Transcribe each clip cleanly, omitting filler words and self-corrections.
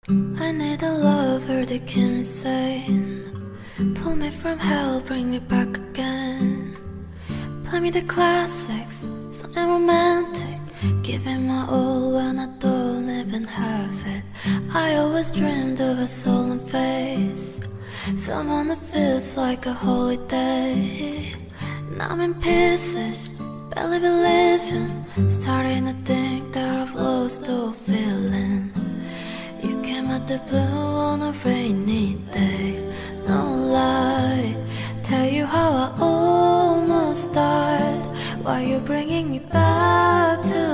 I need a lover that keep me sane, pull me from hell, bring me back again. Play me the classics, something romantic, giving my all when I don't even have it. I always dreamed of a solemn face, someone that feels like a holiday. Now I'm in pieces, barely believing, starting to think that I've lost all feeling. You came out the blue on a rainy day, no lie, tell you how I almost died, why you bringing me back to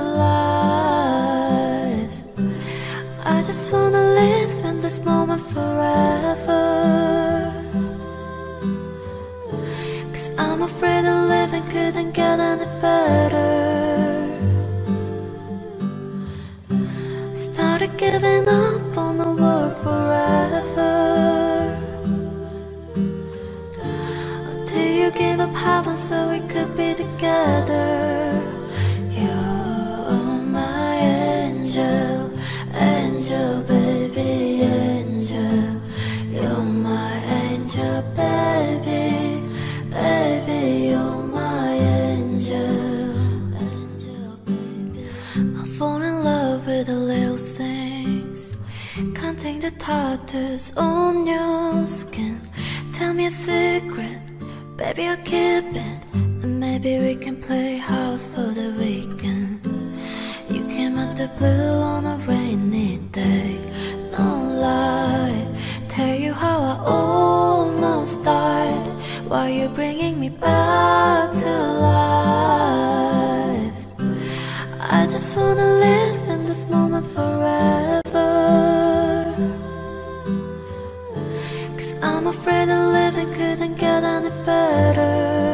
life. I just wanna live in this moment forever, 'cause I'm afraid of living couldn't get any better. Started giving up on the world forever, until you gave up heaven so we could be together. You're my angel, angel, baby, angel. You're my angel, baby, baby, you're my angel, angel, baby. I fall in love with the little things, counting the tattoos on your skin. Tell me a secret, baby, I'll keep it, and maybe we can play house for the weekend. You came out the blue on a rainy day, no lie, tell you how I almost died, why you bringing me back to life. I just wanna live in this moment forever, 'cause I'm afraid of living couldn't get any better.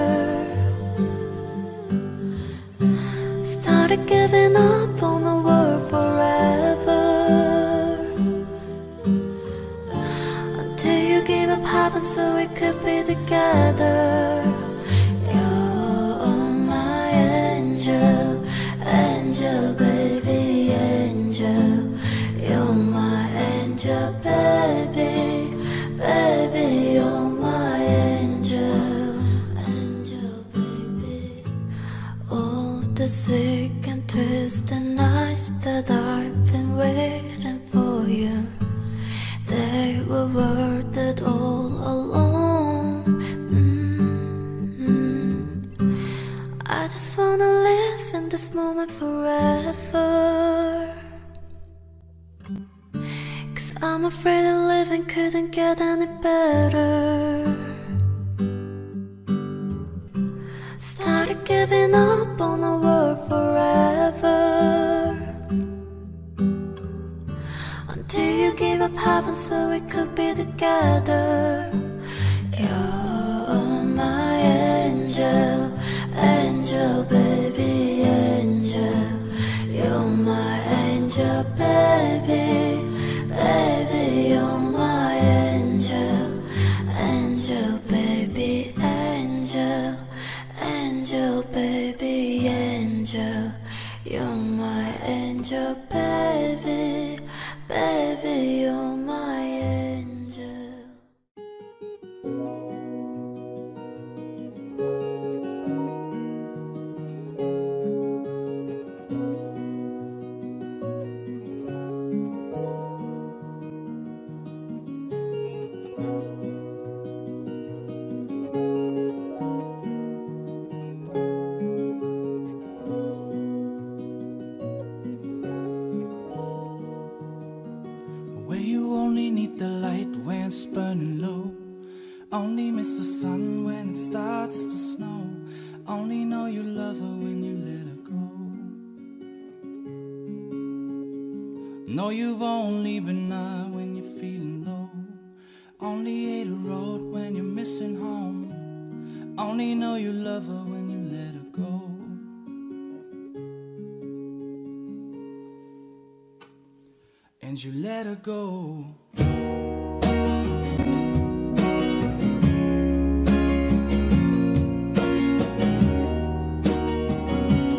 Started giving up on the world forever, until you gave up heaven so we could be together. You're my angel, angel, baby, angel. You're my angel, baby, baby, you're my angel, angel, baby. All the sick and twisted nights that I've been waiting for you, they were worth it all along. I just wanna live in this moment forever, 'cause I'm afraid of living couldn't get any better. Started giving up on the world forever, until you gave up heaven so we could be together. You're my angel, angel, baby, angel. You're my angel, baby, baby, you're my angel, angel, baby, angel, angel, baby, angel. You're my angel, baby, baby, you're my angel. Where you only need the light when it's burning low, only miss the sun when it starts to snow, only know you love her when you let her go. Know you've only been high when you're feeling low, only hate a road when you're missing home, only know you love her when you let her go. And you let her go.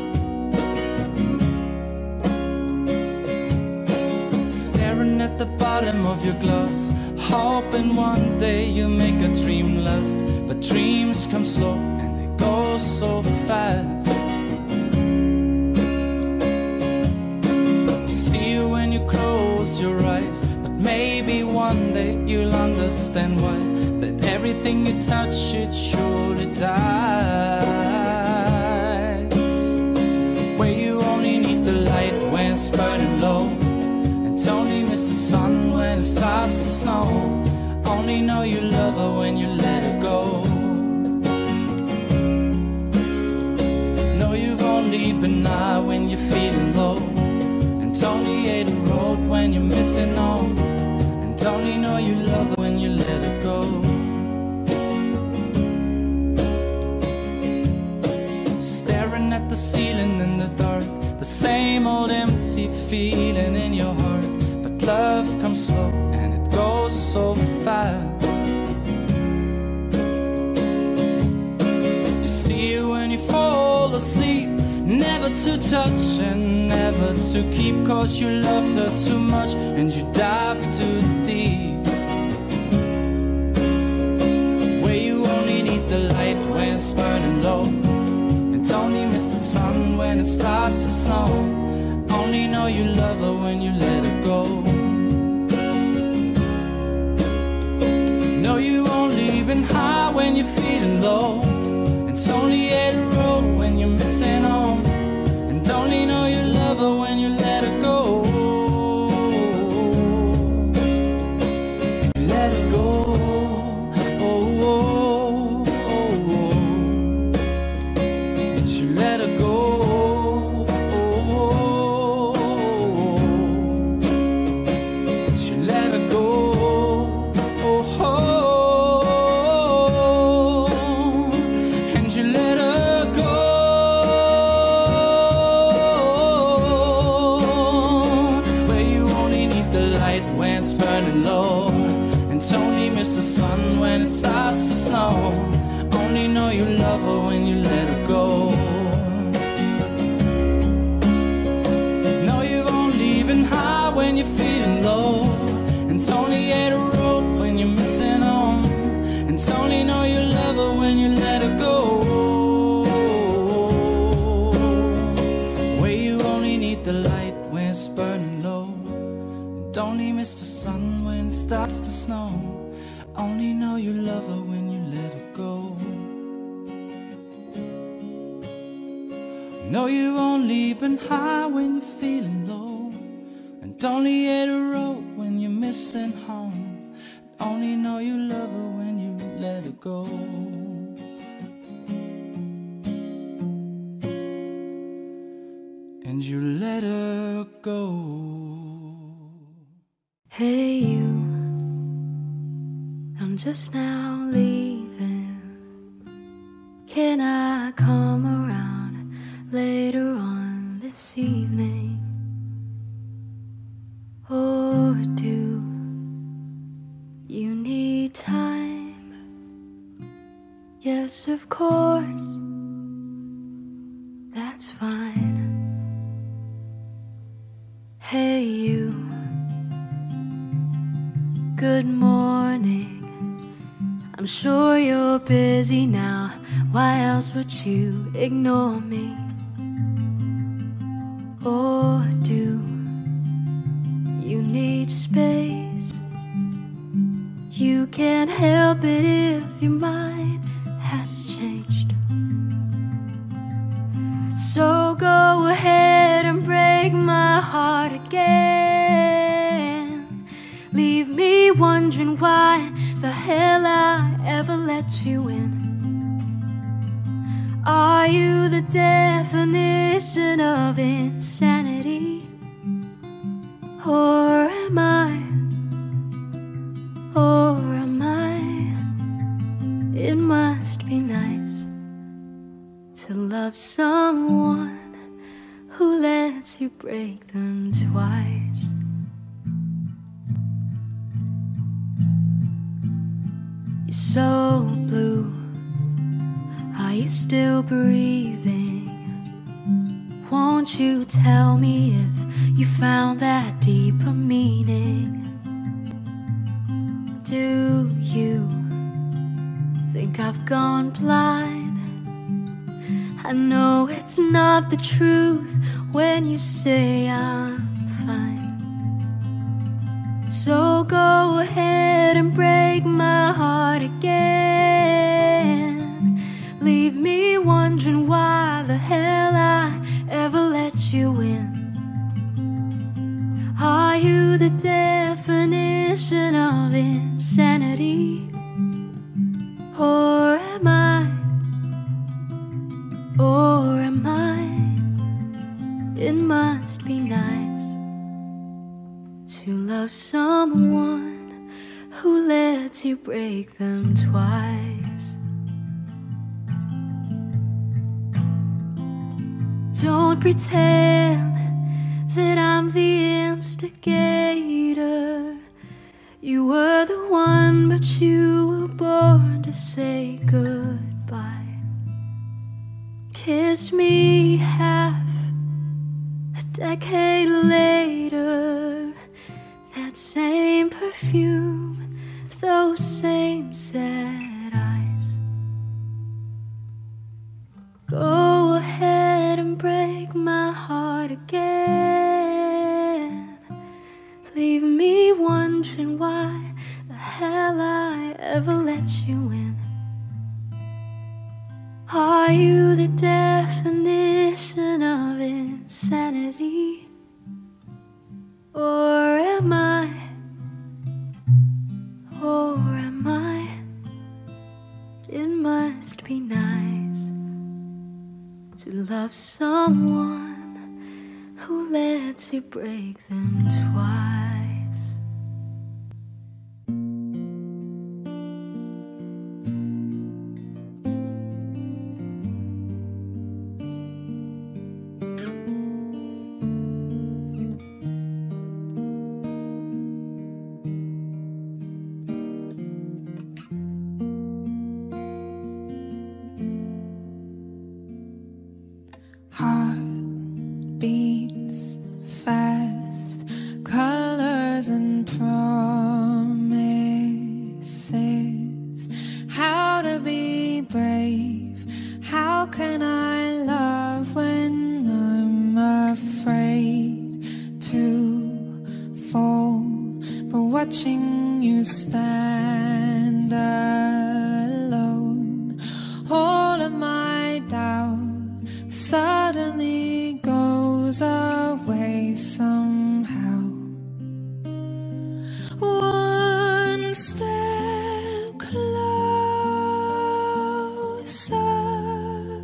Staring at the bottom bottom of your glass, hoping one day you'll make a dream last. But dreams come slow and they go so fast. You see it when you close your eyes, but maybe one day you'll understand why. That everything you touch, it surely dies. Where you only need the light when it's burning low, and only miss the sun when it starts to snow. Only know you love her when you let her go. Know you've only been high when you're feeling low, and only hate the road when you're missing home. And only know you love her when you let her go. Staring at the ceiling in the dark, the same old empty feeling in your heart. But love comes slow and it goes so fast. You see it when you fall asleep, never to touch and never to keep, 'cause you loved her too much and you dive too deep. Where you only need the light when it's burning low, and only miss the sun when it starts to snow. Only know you love her when you let her go. Know you only been high when you're feeling low, and it's only hate the road when you're missing home. And only know you love her when you let her go. You let her go. Oh, oh, oh, oh. But you let her go. Oh, oh, oh. But you let her go. Oh, oh. And you let her go. Where you only need the light when it's burning low, and only miss the sun when it starts to snow. Only know you love her when you let her go. Know you've only been high when you're feeling low, and it's only hate the road when you're missing home. And it's only know you love her when you let her go. Where you only need the light when it's burning low, and only miss the sun when it starts to snow. Only know you love her when you let her go. Know you've only been high when you're feeling low, and only hate the road when you're missing home. Only know you love her when you let her go. And you let her go. Hey you, I'm just now leaving. Can I come around later on this evening? Or do you need time? Yes, of course, that's fine. Hey you, good morning. I'm sure you're busy now. Why else would you ignore me? Or do you need space? You can't help it if your mind has changed. So go ahead and break my heart again. Leave me wondering why the hell I ever let you in. Are you the definition of insanity? Or am I? Or am I? It must be nice to love someone who lets you break them twice. You're so blue. Are you still breathing? Won't you tell me if you found that deeper meaning? Do you think I've gone blind? I know it's not the truth when you say I'm fine. So go ahead and break my heart again. Leave me wondering why the hell I ever let you in. Are you the definition of insanity? Or am I? Or am I? It must be nice to love someone who lets you break them twice. Don't pretend that I'm the instigator. You were the one, but you were born to say goodbye. Kissed me half a decade later. That same perfume, those same sad eyes. Go ahead and break my heart again. Leave me wondering why the hell I ever let you in. Are you the definition of insanity? Or am I? Or am I? It must be nice to love someone who lets you break them twice. Heart beats fast, colors and promises. How to be brave? How can I love when I'm afraid to fall? But watching you stand alone, all of my doubt suddenly goes away somehow. One step closer.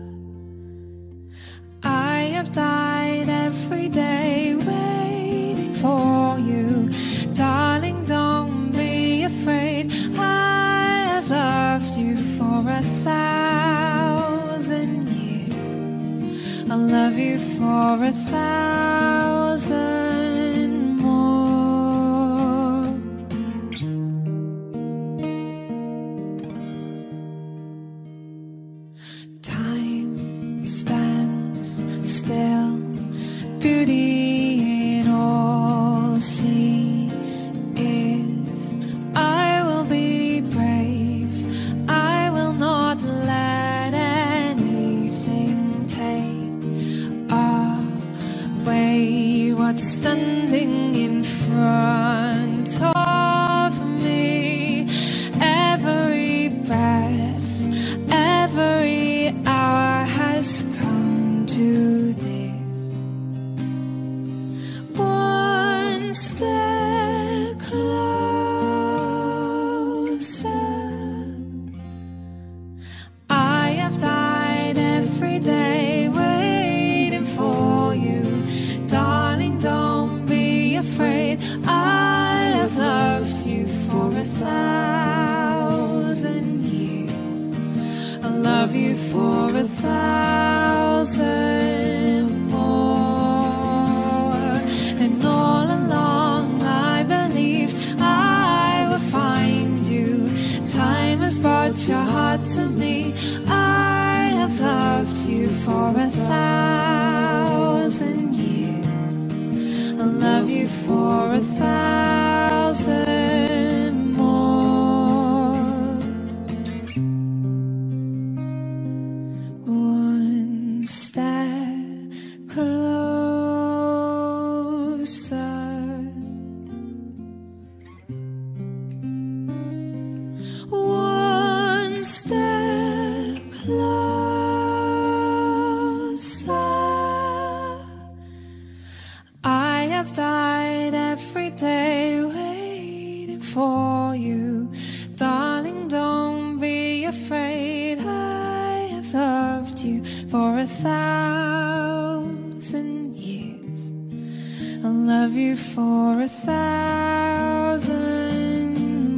I have died every day waiting for you. Darling, don't be afraid. I have loved you for 1,000 years. I'll love you for 1,000 more. Time stands still, beauty in all she is. I will be brave. I will not let anything take away what's standing in front of me. Every breath, every hour has come to this. One step closer. I have died every day waiting for you. Darling, don't be afraid. I have loved you for 1,000 years. I'll love you for 1,000 more. And all along I believed I would find you. Time has brought your heart to me. I have loved you for 1,000 years. I'll love you for 1,000 more. for you. Darling, don't be afraid. I have loved you for 1,000 years. I'll love you for 1,000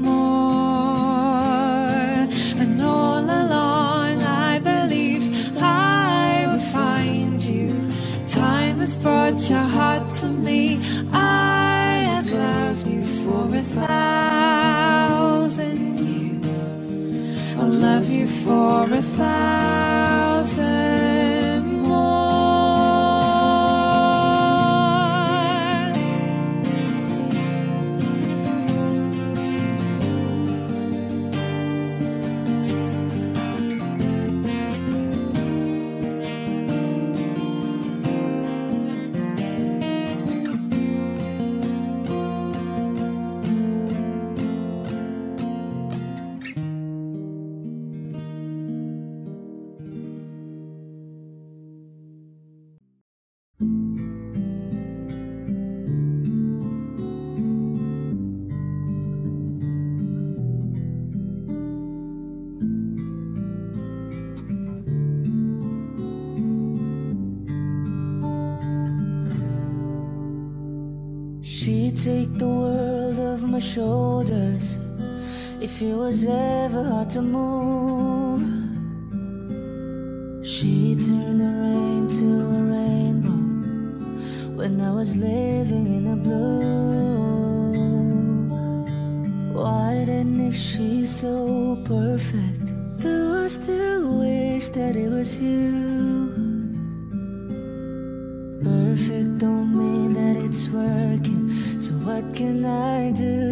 more. And all along I believed I would find you. Time has brought your heart to me. I have loved you for 1,000 years. I'll love you for 1,000 more. She'd take the world off my shoulders if it was ever hard to move. She'd turn the rain to a rainbow when I was living in the blue. Why then, if she's so perfect, do I still wish that it was you? Perfect don't mean that it's working, so what can I do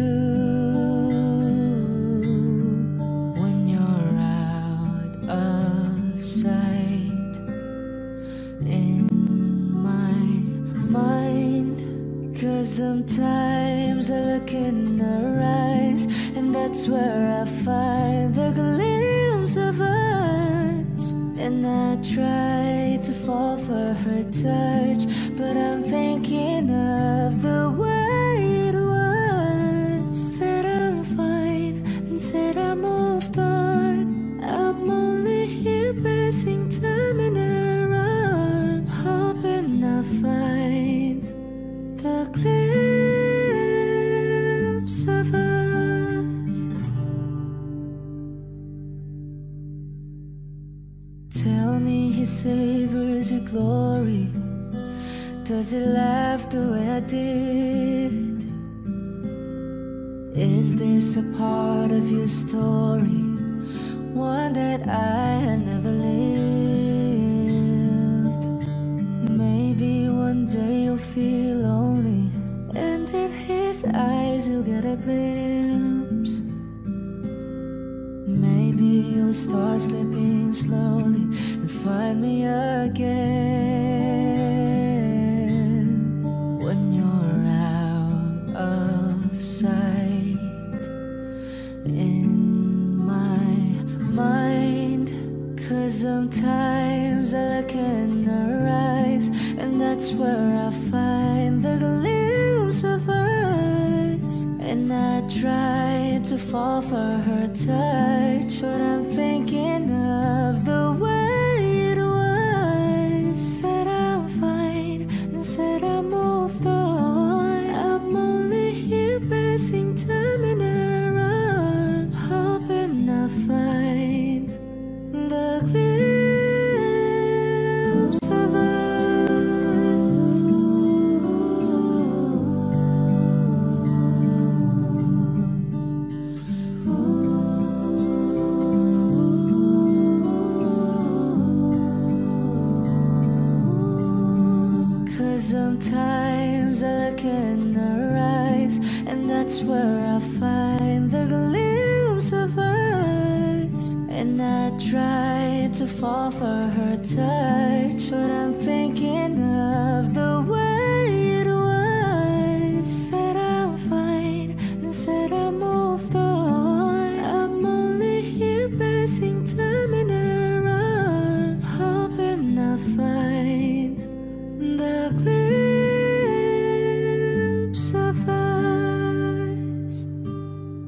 when you're out of sight in my mind? 'Cause sometimes I look in her eyes, and that's where I find the glimpse of us. And I try to fall for her touch, but I'm thinking of the way it was. Said I'm fine and said I moved on. I'm only here passing time in her arms, hoping I'll find the glimpse of us. Tell me he savors your glory. Does he laugh the way I did? Is this a part of your story, one that I had never lived? Maybe one day you'll feel lonely, and in his eyes you'll get a glimpse. Maybe you'll start slipping slowly and find me again when you're out of sight in my mind. 'Cause sometimes I look in her eyes, and that's where I find the glimpse of us. And I try to fall for her touch, but I'm thinking of the way it was. Said I'm fine and said I moved on. I'm only here passing time in her arms, hoping I'll find the glimpse of us. 'Cause sometimes I look in her eyes, and that's where I find the glimpse of us. And I try to fall for her touch, but I'm thinking of the way it was. Said I'm fine and said I moved on. I'm only here passing time in her arms, hoping I'll find the glimpse of us.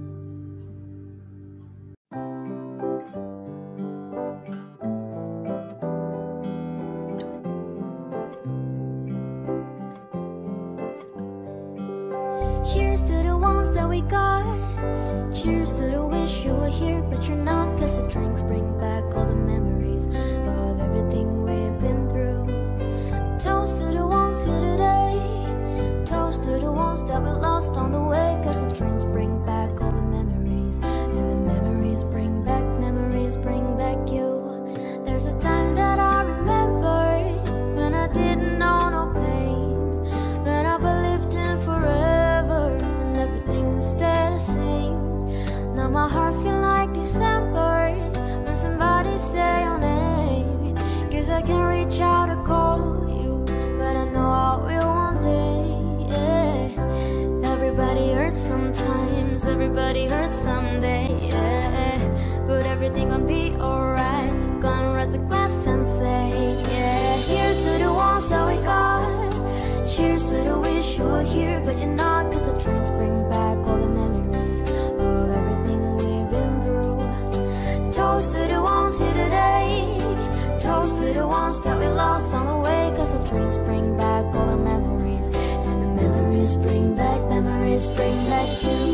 Cheers to the wish you were here, but you're not. Cause the drinks bring back all the memories of everything we've been through. Toast to the ones here today. Toast to the ones that we lost on the way. Cause the drinks bring back all the memories, and the memories bring back you. There's a time that I remember when I didn't know no pain, when I believed in forever and everything would stay the same. Now my heart feel like December when somebody say your name. Cause I can't reach out to call you, but I know I will one day. Yeah. Everybody hurts sometimes, everybody hurts someday. Yeah. But everything gon' be alright. Gonna raise a glass and say, yeah. Here's to the ones that we got. Cheers to the wish you were here, but you're not. Cause the drinks bring back all the memories of everything we've been through. Toast to the ones here today. Toast to the ones that we lost on the way. Cause the drinks bring back all the memories, and the memories bring back you. Memories bring back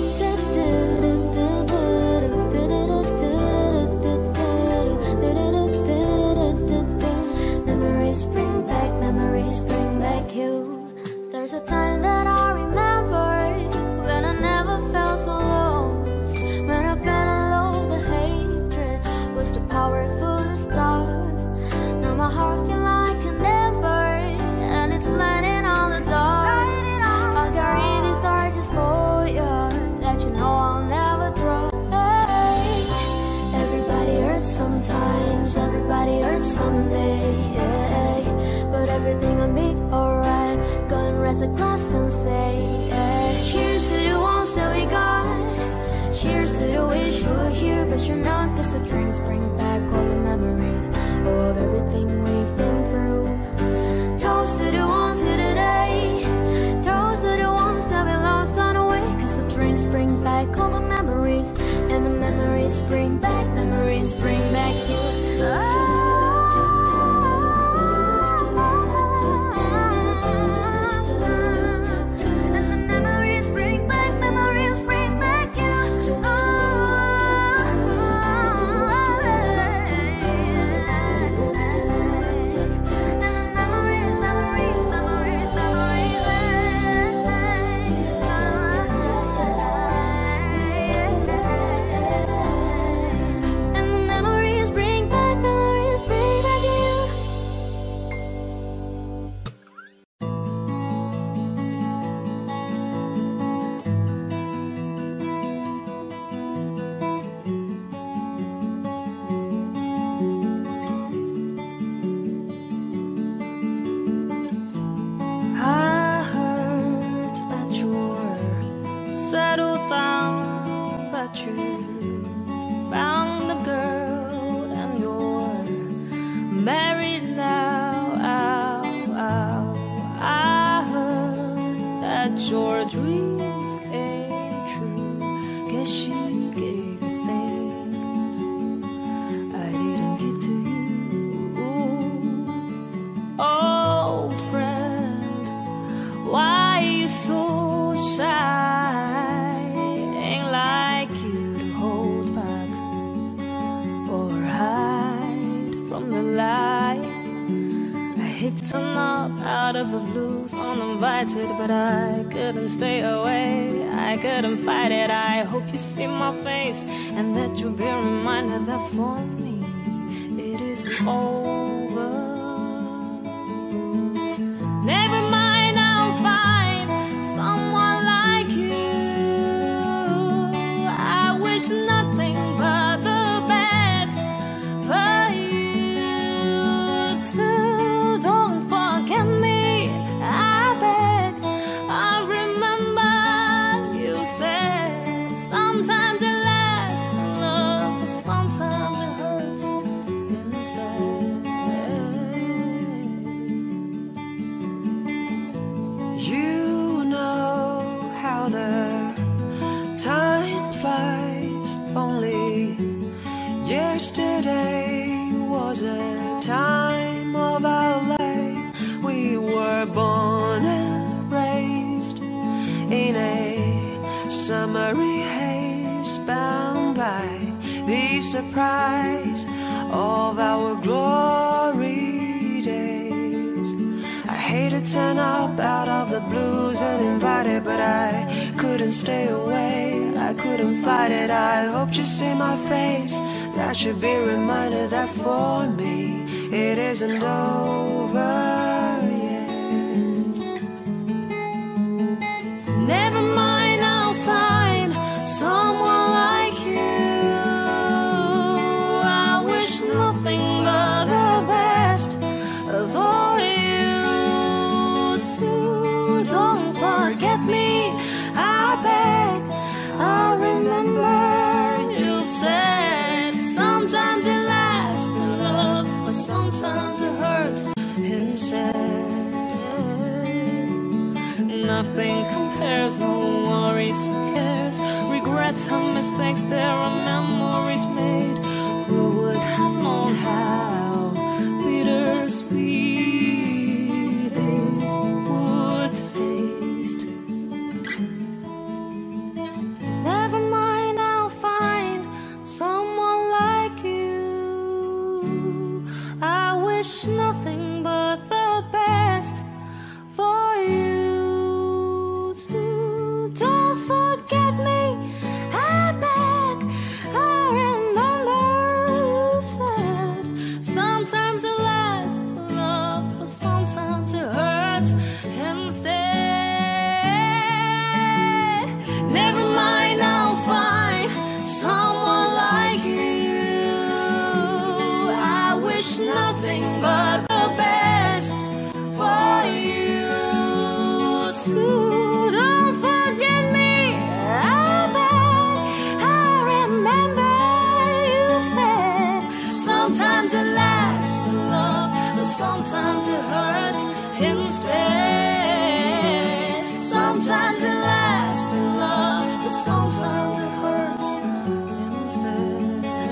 you. There's a time that I remember when I never felt so lost, when I felt alone, the hatred was too powerful to stop. Now my heart feel like an ember, and it's lighting on the dark. I'll carry these torches for you, that you know I'll never drop. Hey. Everybody hurts sometimes, everybody hurts someday. Yeah. But everything will be alright. Gonna raise a glass and say, yeah. Cheers to the ones that we got. Cheers to the wish you were here, but you're not. Cause the drinks bring back all the memories of everything we've been through. Toast to the ones here today. Toast to the ones that we lost on the way. Cause the drinks bring back all the memories, and the memories bring back you. Your dreams came true. Guess she gave you things I didn't give to you. Old friend, why you so shy? Ain't like you to hold back or hide from the light. I hate to turn up out of the blues uninvited, but I couldn't stay away. I couldn't fight it. I hope you see my face and that you'll be reminded that for me it isn't over. Never mind, I'll find someone like you. I wish nothing but the best for you too. Don't forget me, I beg. I remember you said sometimes it lasts in love, but sometimes it hurts instead. You know how the time flies. Only yesterday was a time of our life. We were born and raised in a summery haze. surprise of our glory days. I hate to turn up out of the blues uninvited, but I couldn't stay away, I couldn't fight it. I hope you see my face, that should be a reminder that for me it isn't over yet. Never mind, I'll find someone like you. I wish nothing but the best for you too. Don't forget me, I beg. I remember you said sometimes it lasts in love, but sometimes it hurts instead. Nothing compares, no worries or cares, regrets and mistakes, there are memories made. Who would have known how bittersweet this would taste? Never mind, I'll find someone like you. I wish nothing but the best for you. Don't forget me, I beg. I remember you've said sometimes it lasts love, but sometimes it hurts instead. Never mind, I'll find someone like you. I wish nothing but the best for you too. Don't forget me, I beg. I remember you said sometimes it lasts in love, but sometimes it hurts instead. Sometimes it lasts in love, but sometimes it hurts instead.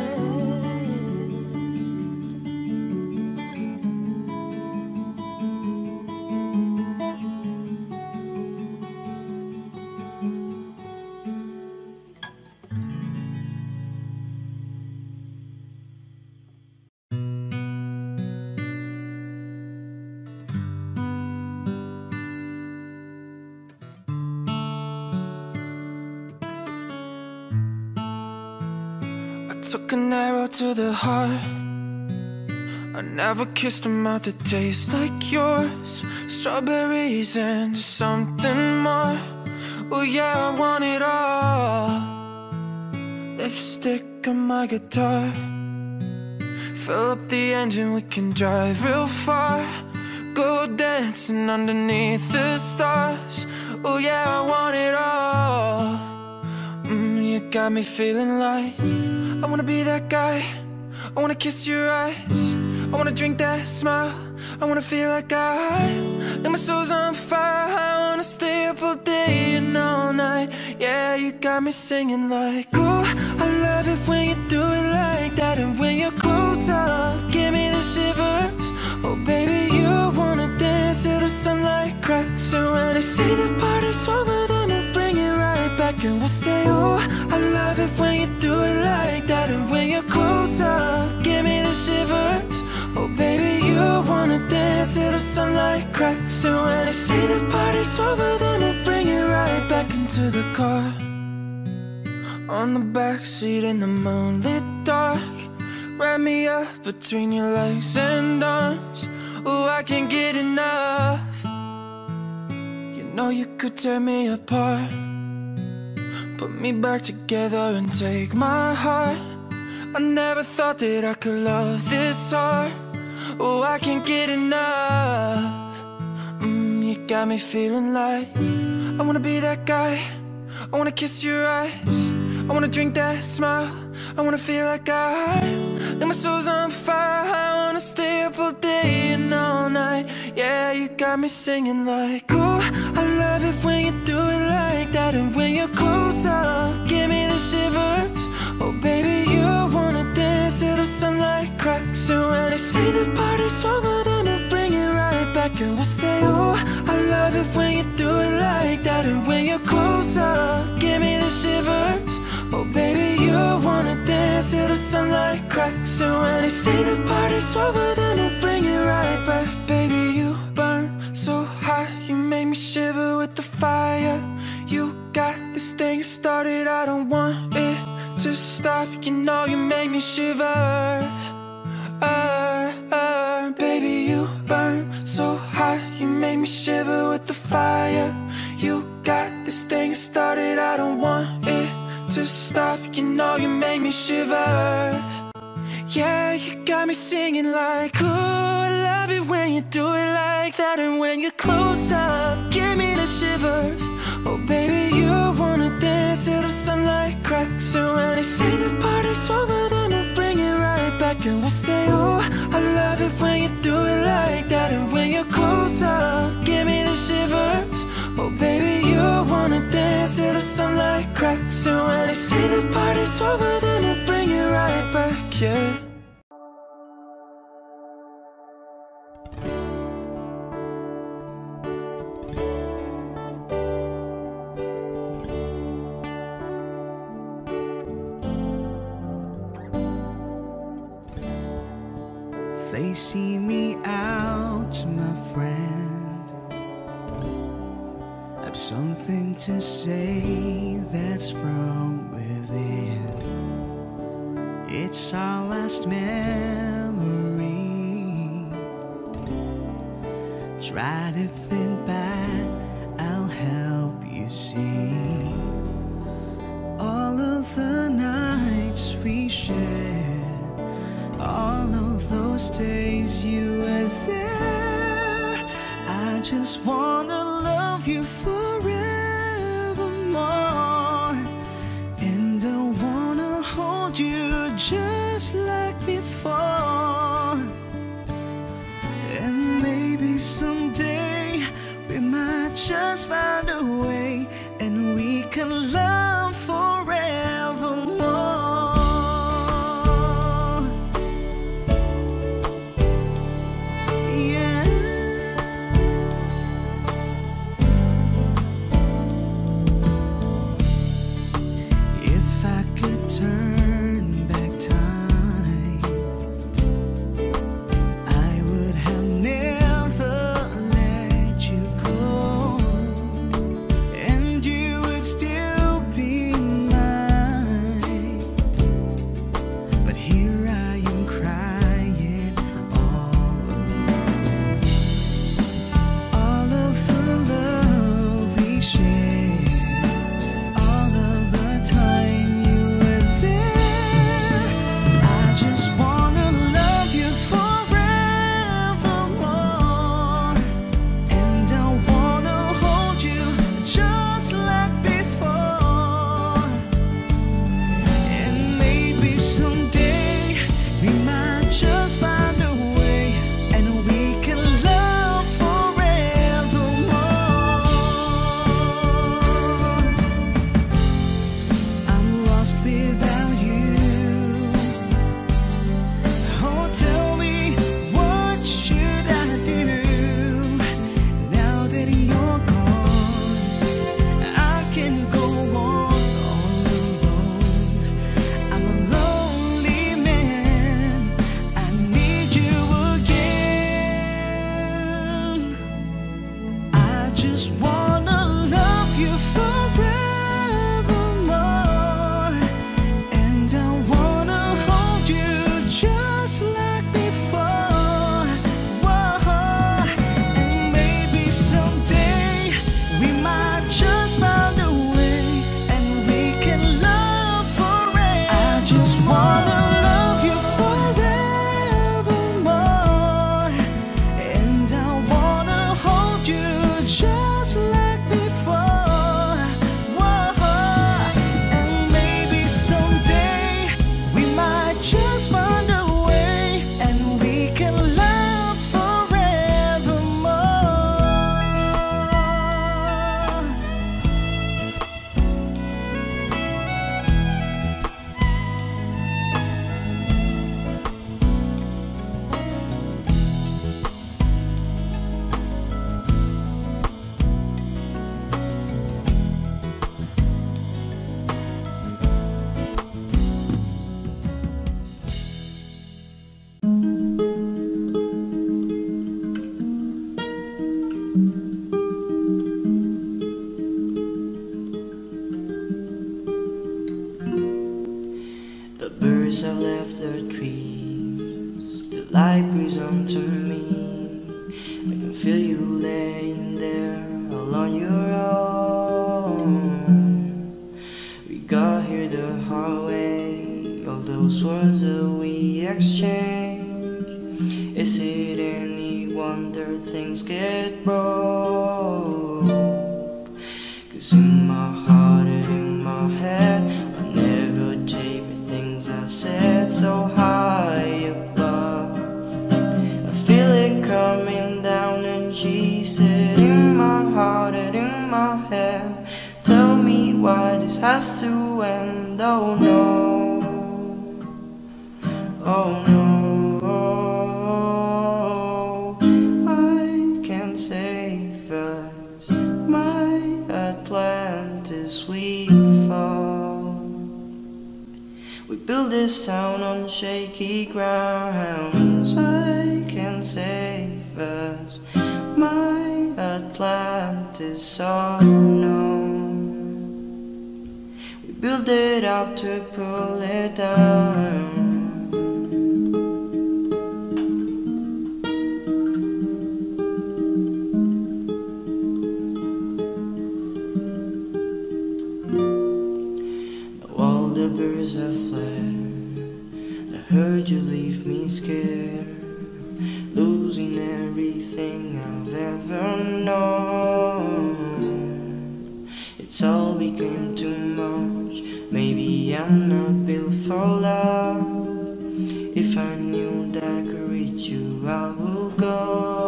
Took an arrow to the heart. I never kissed a mouth that tastes like yours. Strawberries and something more. Oh yeah, I want it all. Lipstick on my guitar. Fill up the engine, we can drive real far. Go dancing underneath the stars. Oh yeah, I want it all. You got me feeling like I wanna be that guy. I wanna kiss your eyes. I wanna drink that smile. I wanna feel like my soul's on fire. I wanna stay up all day and all night. Yeah, you got me singing like, oh, I love it when you do it like that. And when you're close up, give me the shivers. Oh baby, you wanna dance till the sunlight cracks. And when they say the party's over, then we'll bring it right back. And we'll say, oh, I love it when you do it like that. And when you're close up, give me the shivers. Oh baby, you wanna dance till the sunlight cracks. And when they say the party's over, then we'll bring it right back into the car. On the backseat in the moonlit dark. Wrap me up between your legs and arms. Oh, I can't get enough. You know you could tear me apart. Put me back together and take my heart. I never thought that I could love this hard. Oh, I can't get enough. You got me feeling like I wanna be that guy. I wanna kiss your eyes. I wanna drink that smile. I wanna feel like my soul's on fire. I wanna stay up all day and all night. Yeah, you got me singing like, oh, I love it when you do it like that. And when you're close up, give me the shivers. Oh baby, you wanna dance till the sunlight cracks. And when they say the party's over, then we'll bring it right back. And we'll say, oh, I love it when you do it like that. And when you're close up, give me the shivers. Oh baby, you wanna dance till the sunlight they say the party's over, then we'll bring it right back. Baby, you burn so hot, you make me shiver with the fire. You got this thing started, I don't want it to stop. You know you make me shiver. Baby, you burn so hot, you make me shiver with the fire. You got this thing started, I don't want it to stop. You know you make me shiver. Yeah, you got me singing like, ooh, I love it when you do it like that. And when you close up, give me the shivers. Oh baby, you wanna dance till the sunlight cracks. And when they say the party's over, then we'll bring it right back. And we'll say, oh, I love it when you do it like that. And when you close up, give me the shivers. Oh baby, you wanna dance till the sunlight cracks. And when they say the party's over, then we'll bring it right back, yeah. Say, see me out, my friend. I've something to say that's from within. It's our last memory. Try to think back, I'll help you see all of the nights we shared, all of those days you were there. I just wanna love you forevermore, and I wanna hold you just like before. And maybe someday we might just find a way, and we can love forevermore. Turn back time, I would have never let you go, and you would still be mine. But here I am crying all alone. All of the love we shared, all of the time you were there. birds have left their trees, the light breeze onto me. I can feel you laying there all on your own. We got here the hard way, all those words that we exchange. Is it any wonder things get broke? 'Cause in my heart and in my head, I never take the things I said so high above. I feel it coming down and she said, in my heart and in my head, tell me why this has to end. Oh no, oh no, I can't save us, my Atlantis we fall. We built this town on shaky grounds. I can't save us, my Atlantis, oh no. We built it up to pull it down. The birds have fled, I heard you leave me scared, losing everything I've ever known. It's all became too much, maybe I'm not built for love. If I knew that I could reach you, I would go.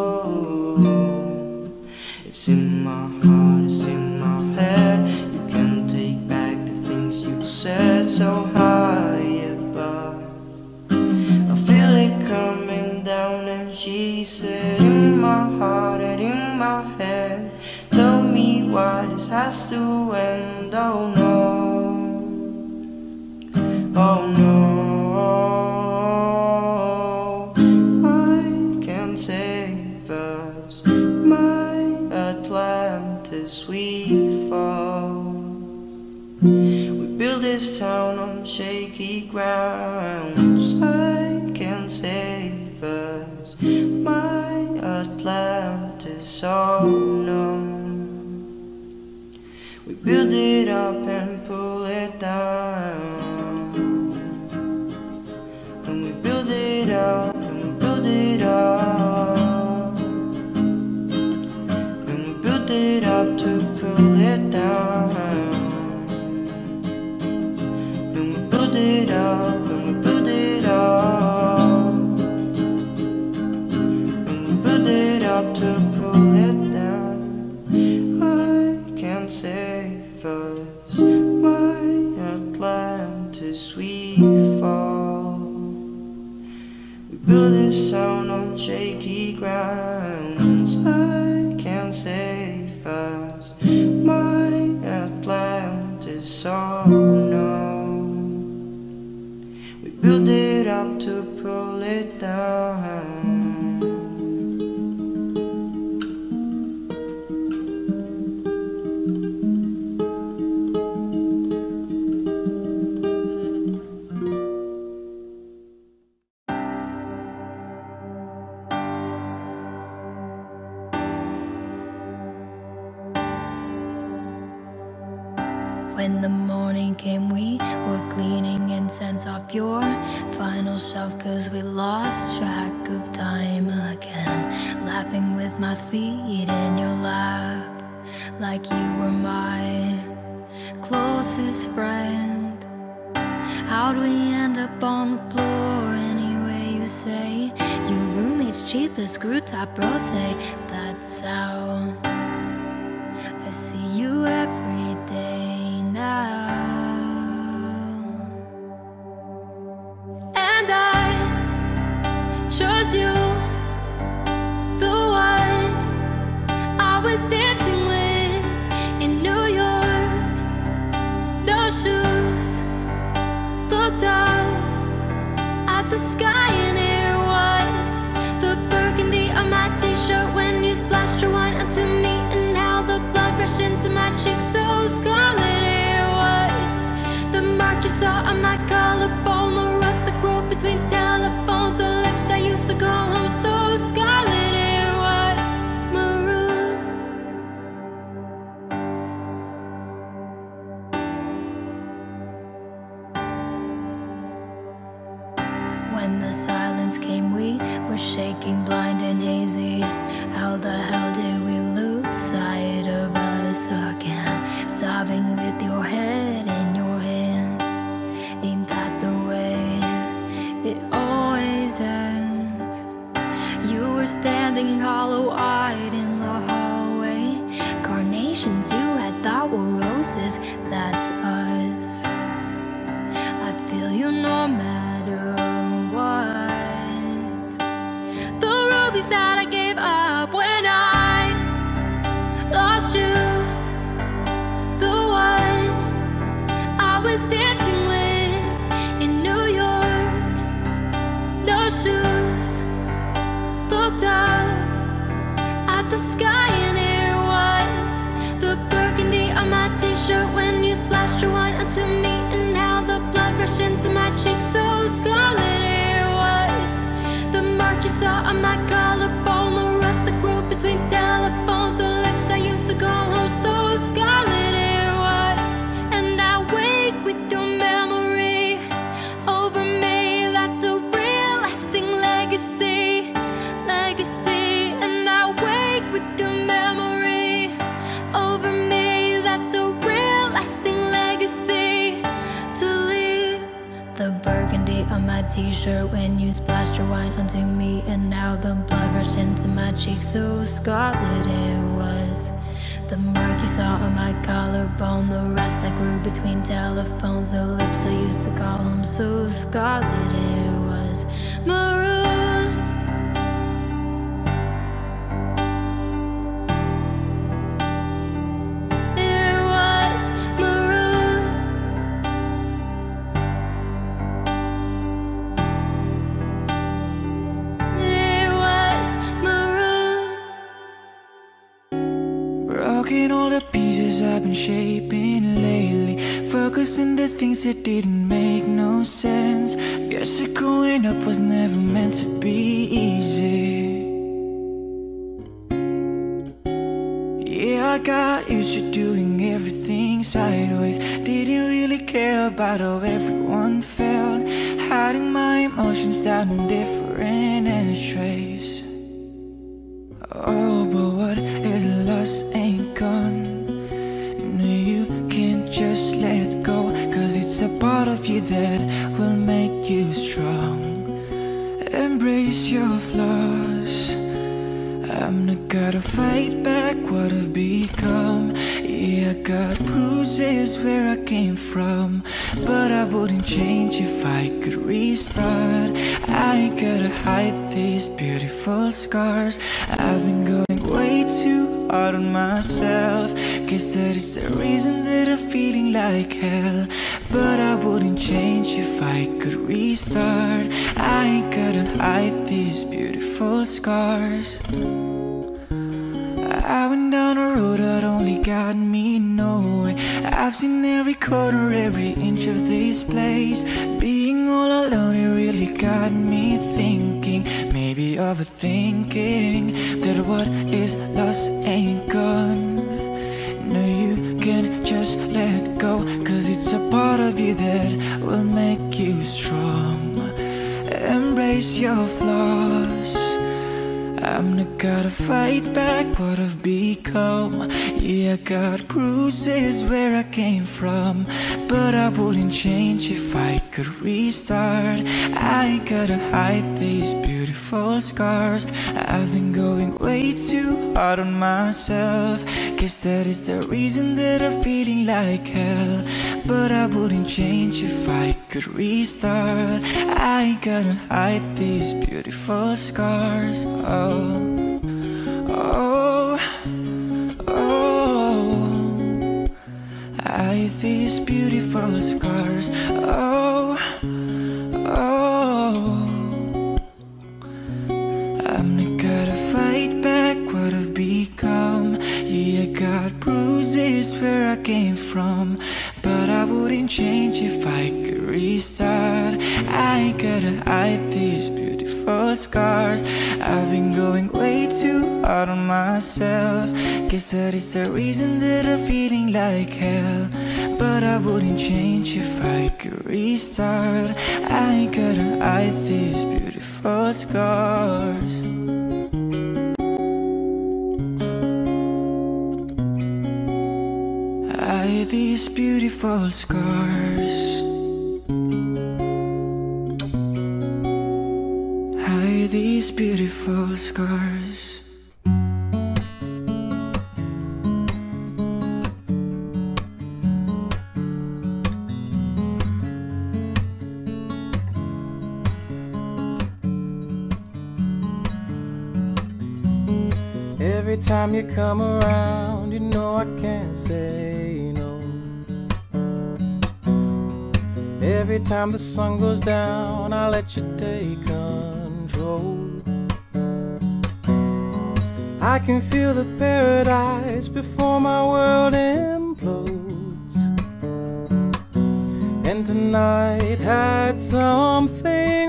It's in my heart, it's in my head, you can take back the things you said so high above. I feel it coming down and she said, in my heart and in my head, tell me why this has to end. Oh no, oh no, I can't save us, my Atlantis we fall. We built this town on shaky grounds. I can't save us, my Atlantis, oh no. We build it up and pull it down, and we build it up and we build it up, and we build it up to pull it down. Build it up and we build it up, and we build it up to pull it down. I can't save us, my Atlantis we fall. We build this town on shaky grounds. I can't save us, my Atlantis, oh no. Build it up to pull it down. When the morning came, we were cleaning incense off your final shelf, 'cause we lost track of time again. Laughing with my feet in your lap, like you were my closest friend. How'd we end up on the floor anyway, you say? Your roommate's cheap as screw top rosé. That's how I see you every day. And I chose you, the one I was dancing with in New York. No shoes, looked up at the sky and it was the burgundy on my t-shirt when you splashed your wine onto me, and how the blood rushed into my cheeks so scarlet. You saw on my collarbone, the rust the silence came, we were shaking, blind and hazy. How the hell did we lose sight of us again? Sobbing with your head in your hands. Ain't that the way it always ends? You were standing hollow-eyed in the hallway. Carnations you had thought were roses, that's us. I feel you no matter what. The rubies that I gave up when I lost you, the one I was dancing with in New York. No shoes, looked up at the sky and it was the burgundy on my t-shirt when you splashed your wine onto me, and how the blood rushed into my cheeks so scarlet. It was the mark you saw on my collarbone, the rust that grew between telephones, the lips I used to call home, so scarlet it was. And I wake with your memory over me. That's a real lasting legacy, legacy. And I wake with your memory over me. That's a real lasting legacy to leave. The burgundy on my t-shirt when you splashed your wine onto me, and now the blood rushed into my cheeks so scarlet it was. The mark you saw on my collarbone, the rust that grew between telephones, the lips I used to call home, so scarlet it was. Maroon. It was maroon. It was maroon. Broken all the pieces I've been shaping lately, focusing the things that didn't make no sense. Guess that growing up was never meant to be easy. Yeah, I got used to doing everything sideways. Didn't really care about how everyone felt, hiding my emotions down in different ashtrays. Oh, but what is lost ain't gone. No, you can't just let go, 'cause it's a part of you that will make you strong. Embrace your flaws. I'm not gonna fight back what I've become. Yeah, I got bruises where I came from, but I wouldn't change if I could restart. I ain't gotta hide these beautiful scars. I've been going way too hard on myself. Guess that is the reason that I'm feeling like hell, but I wouldn't change if I could restart. I ain't gotta hide these beautiful scars. I went down a road that only got me nowhere. I've seen every corner, every inch of this place. Being all alone, it really got me thinking, maybe overthinking, that what is lost ain't gone. No, you can't just let go, 'cause it's a part of you that will make you strong. Embrace your flaws. I'm not gonna fight back what I've become. Yeah, I got bruises where I came from, but I wouldn't change if I could restart. I ain't gotta hide these beautiful scars. I've been going way too hard on myself. Guess that is the reason that I'm feeling like hell, but I wouldn't change if I could restart. I ain't gonna hide these beautiful scars. Oh, oh, oh, I hide these beautiful scars. Oh, oh, I'm not gonna fight back what I've become. Yeah, I got bruises where I came from, but I wouldn't change if I could restart. I ain't gotta hide these beautiful scars. I've been going way too hard on myself. Guess that is the reason that I'm feeling like hell. But I wouldn't change if I could restart. I ain't gotta hide these beautiful scars. Hide these beautiful scars. Hide these beautiful scars. Every time you come around, you know I can't say no. Every time the sun goes down, I let you take control. I can feel the paradise before my world implodes. And tonight had something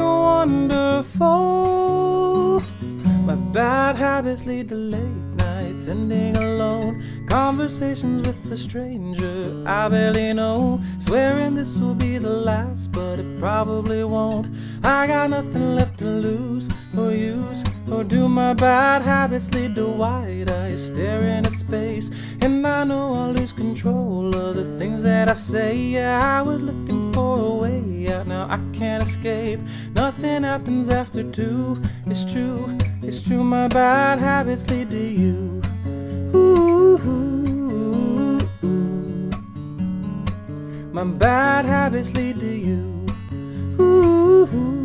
wonderful. My bad habits lead to late nights ending alone. Conversations with a stranger I barely know. Swearing this will be the last, but it probably won't. I got nothing left to lose or use. Or do my bad habits lead to wide eyes staring at space? And I know I'll lose control of the things that I say. Yeah, I was looking for a way out, now I can't escape. Nothing happens after 2. It's true, it's true, my bad habits lead to you. Ooh, ooh, ooh. My bad habits lead to you. Ooh, ooh, ooh.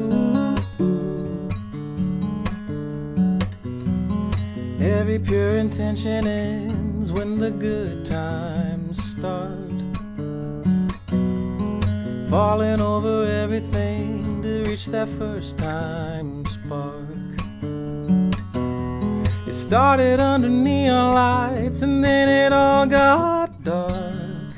Every pure intention ends when the good times start. Falling over everything to reach that first time spark. It started under neon lights and then it all got dark.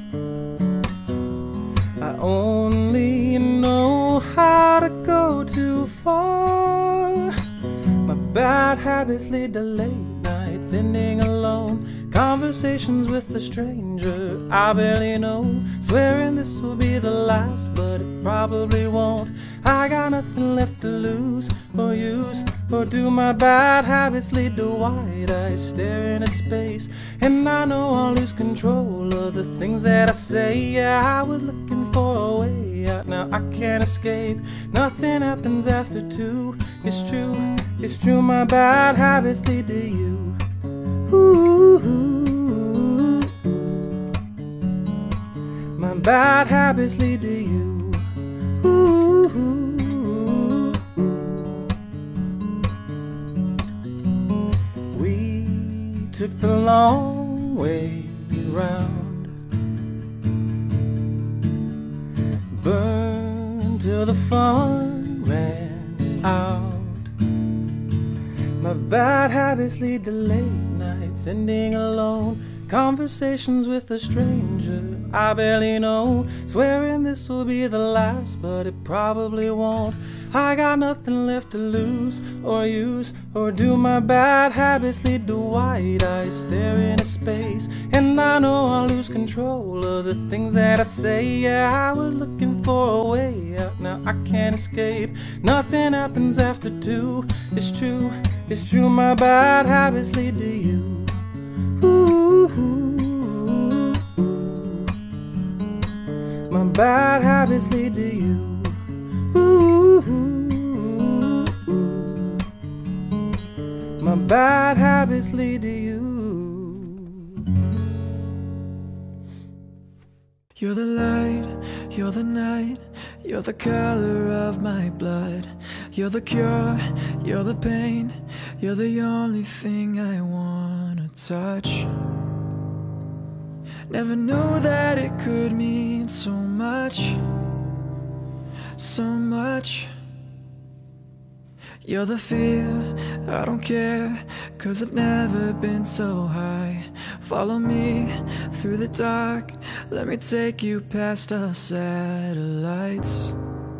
I only know how to go too far. My bad habits lead to late nights ending alone. Conversations with a stranger I barely know. Swearing this will be the last, but it probably won't. I got nothing left to lose or use. Or do my bad habits lead to wide eyes staring at space? And I know I'll lose control of the things that I say. Yeah, I was looking for a way out, now I can't escape. Nothing happens after 2. It's true, it's true, my bad habits lead to you. Ooh, ooh, ooh. My bad habits lead to you. Ooh, ooh, ooh. We took the long way round, burned till the fun ran out. My bad habits lead to late nights ending alone. Conversations with a stranger I barely know. Swearing this will be the last, but it probably won't. I got nothing left to lose or use. Or do my bad habits lead to wide eyes staring at space? And I know I'll lose control of the things that I say. Yeah, I was looking for a way out, now I can't escape. Nothing happens after 2. It's true, it's true, my bad habits lead to you. Ooh, ooh, ooh. My bad habits lead to you. Ooh, ooh, ooh. My bad habits lead to you. You're the light, you're the night, you're the color of my blood. You're the cure, you're the pain, you're the only thing I wanna touch. Never knew that it could mean so much, so much. You're the fear, I don't care, 'cause I've never been so high. Follow me through the dark, let me take you past our satellites.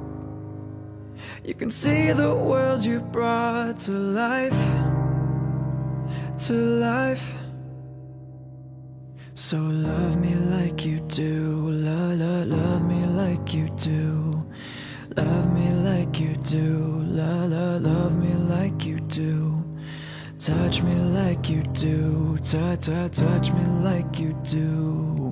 You can see the world you brought to life. to life. So love me like you do, love me like you do. Love me like you do, love me like you do. Touch me like you do, touch me like you do.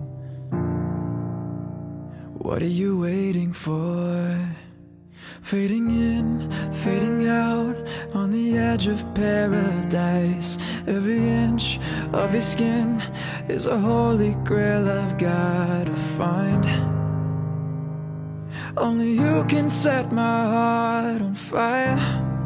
What are you waiting for? Fading in, fading out, on the edge of paradise. Every inch of your skin is a holy grail I've gotta find. Only you can set my heart on fire,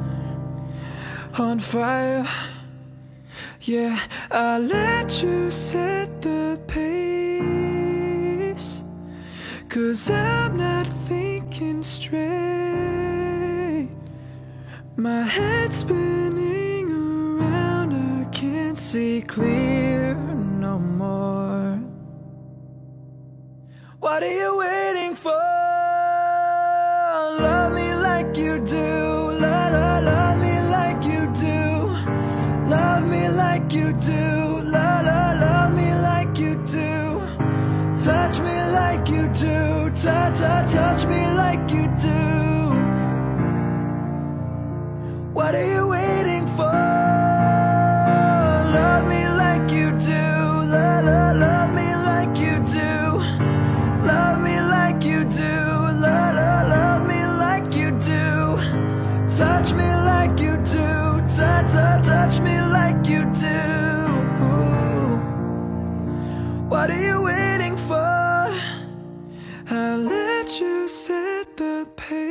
on fire. Yeah, I'll let you set the pace, 'cause I'm not thinking straight. My head's spinning around, I can't see clear no more. What are you waiting for? Love me like you do, love me like you do. Love me like you do, love me like you do. Touch me like you do, touch me like you do. What are you waiting for? Love me like you do, love me like you do. Love me like you do, love me like you do. Touch me like you do, touch me like you do. What are you waiting for? I'll let you set the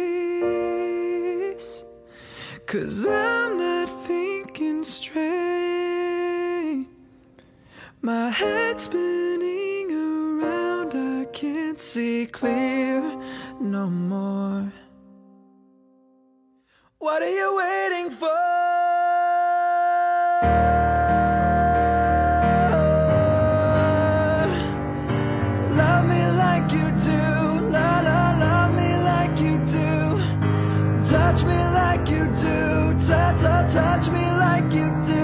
pace, 'cause I'm not thinking straight. My head's spinning around, I can't see clear no more. What are you waiting for? Love me like you do, love me like you do. Touch me like you do, touch me like you do.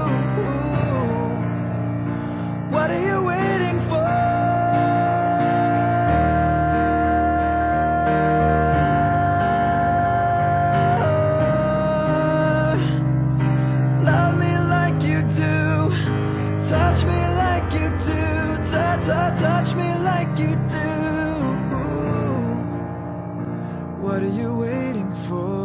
What are you waiting for? Love me like you do, touch me like you do, touch me like you do. What are you waiting for?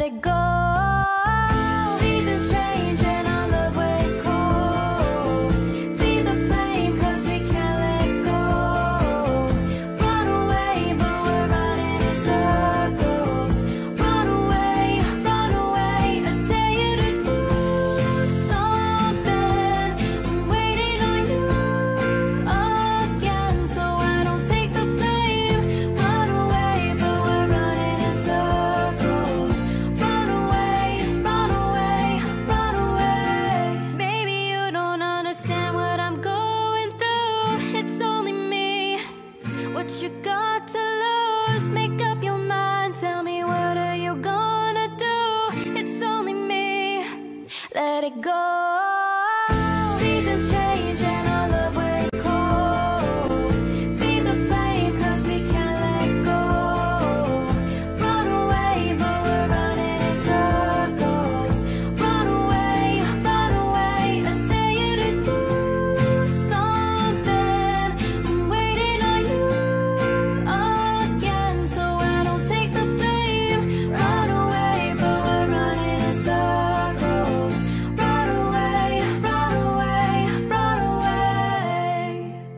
it go. Seasons change and our love went cold. Feed the flame 'cause we can't let go. Run away, but we're running in circles. Run away, I dare you to do something. I'm waiting on you again, so I don't take the blame. Run away, but we're running in circles. Run away, run away, run away. Maybe you don't understand what I'm going through. It's only me. What you got to lose? Make up your mind. Tell me, what are you gonna do? It's only me. Let it go. Seasons change and our love went cold. Feed the flame 'cause we can't let go. Run away, but we're running in circles. Run away, I dare you to do something. I'm waiting on you again, so I don't take the blame. Run away, but we're running in circles. Run away, run away, run away.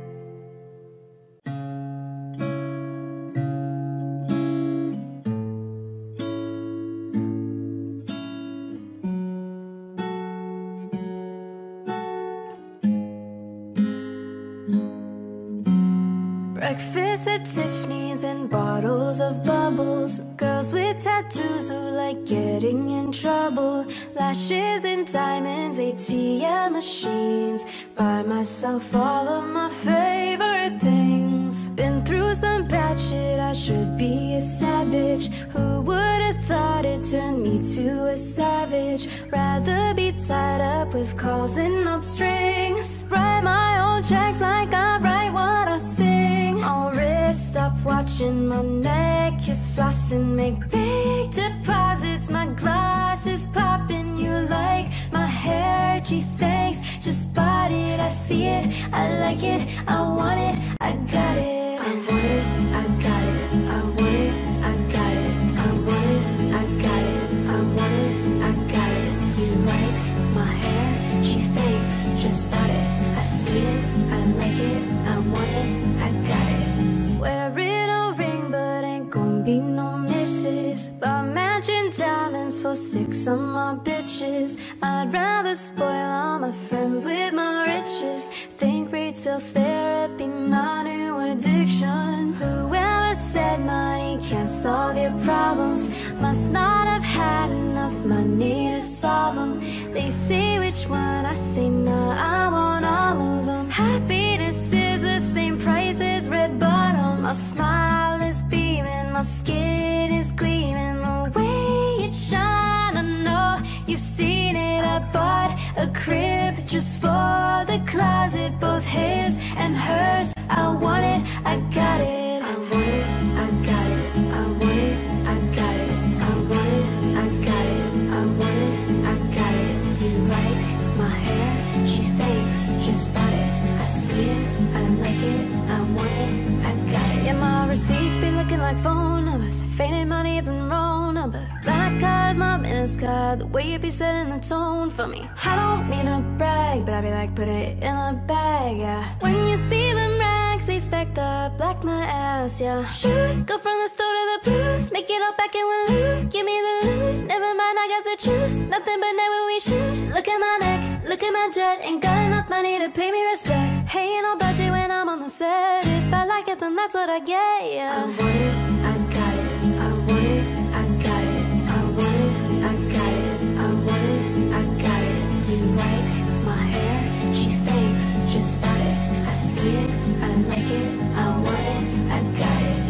Breakfast at Tiffany's and bottles of bubbles. Girls with tattoos who like getting in trouble. Lashes and diamonds, ATM machines. Buy myself all of my favorite things. Been through some bad shit, I should be a sad bitch. Who would have thought it turned me to a savage? Rather be tied up with calls and not strings. Write my own checks like I write what I sing. Already stop watching, my neck is flossing. Make big deposits, my glass is popping. You like my hair, gee thanks. Just bought it, I see it, I like it, I want it, I got it. I want it, I got it, I want it, I got it. I want it, I got it, I want it, I got it. You like my hair, gee thanks. Just bought it, I see it, I like it, I want it, I got it. Wearing a ring, but ain't gon' be no misses. Buy matching diamonds for 6 of my bitches. I'd rather spoil all my friends with my riches. Think retail therapy, my new addiction. Whoever said money can't solve your problems must not have had enough money to solve them. They say which one, I say no, I want all of them. Happiness is the same price as red bottoms. My smile is beaming, my skin is gleaming. The way it shine, I know you've seen it. I bought a crib just for the closet, both his and hers. I want it, I got it. I want it, I got it. I want it, I got it. I want it, I got it. I want it, I got it. You like my hair? She thinks, just bought it. I see it, I like it. I want it, I got it. Yeah, my receipts be looking like phone numbers. Faded money than wrong number. Black card is my business card. The way you be setting the tone for me. I don't mean to brag, but I be like, put it in a bag, yeah. When you see them rags, they stacked up like my ass, yeah. Shoot, go from the store to the booth, make it all back in one loop. Give me the loot, never mind, I got the juice. Nothing but net when we shoot. Look at my neck, look at my jet. Ain't got enough money to pay me respect. Hey, ain't no budget when I'm on the set. If I like it, then that's what I get, yeah. I want it, I got it. I want it, I got it. I want it, I got it. I want it, I got it. You like my hair? She thinks, just bought it. I see it, I like it. I want it, I got it.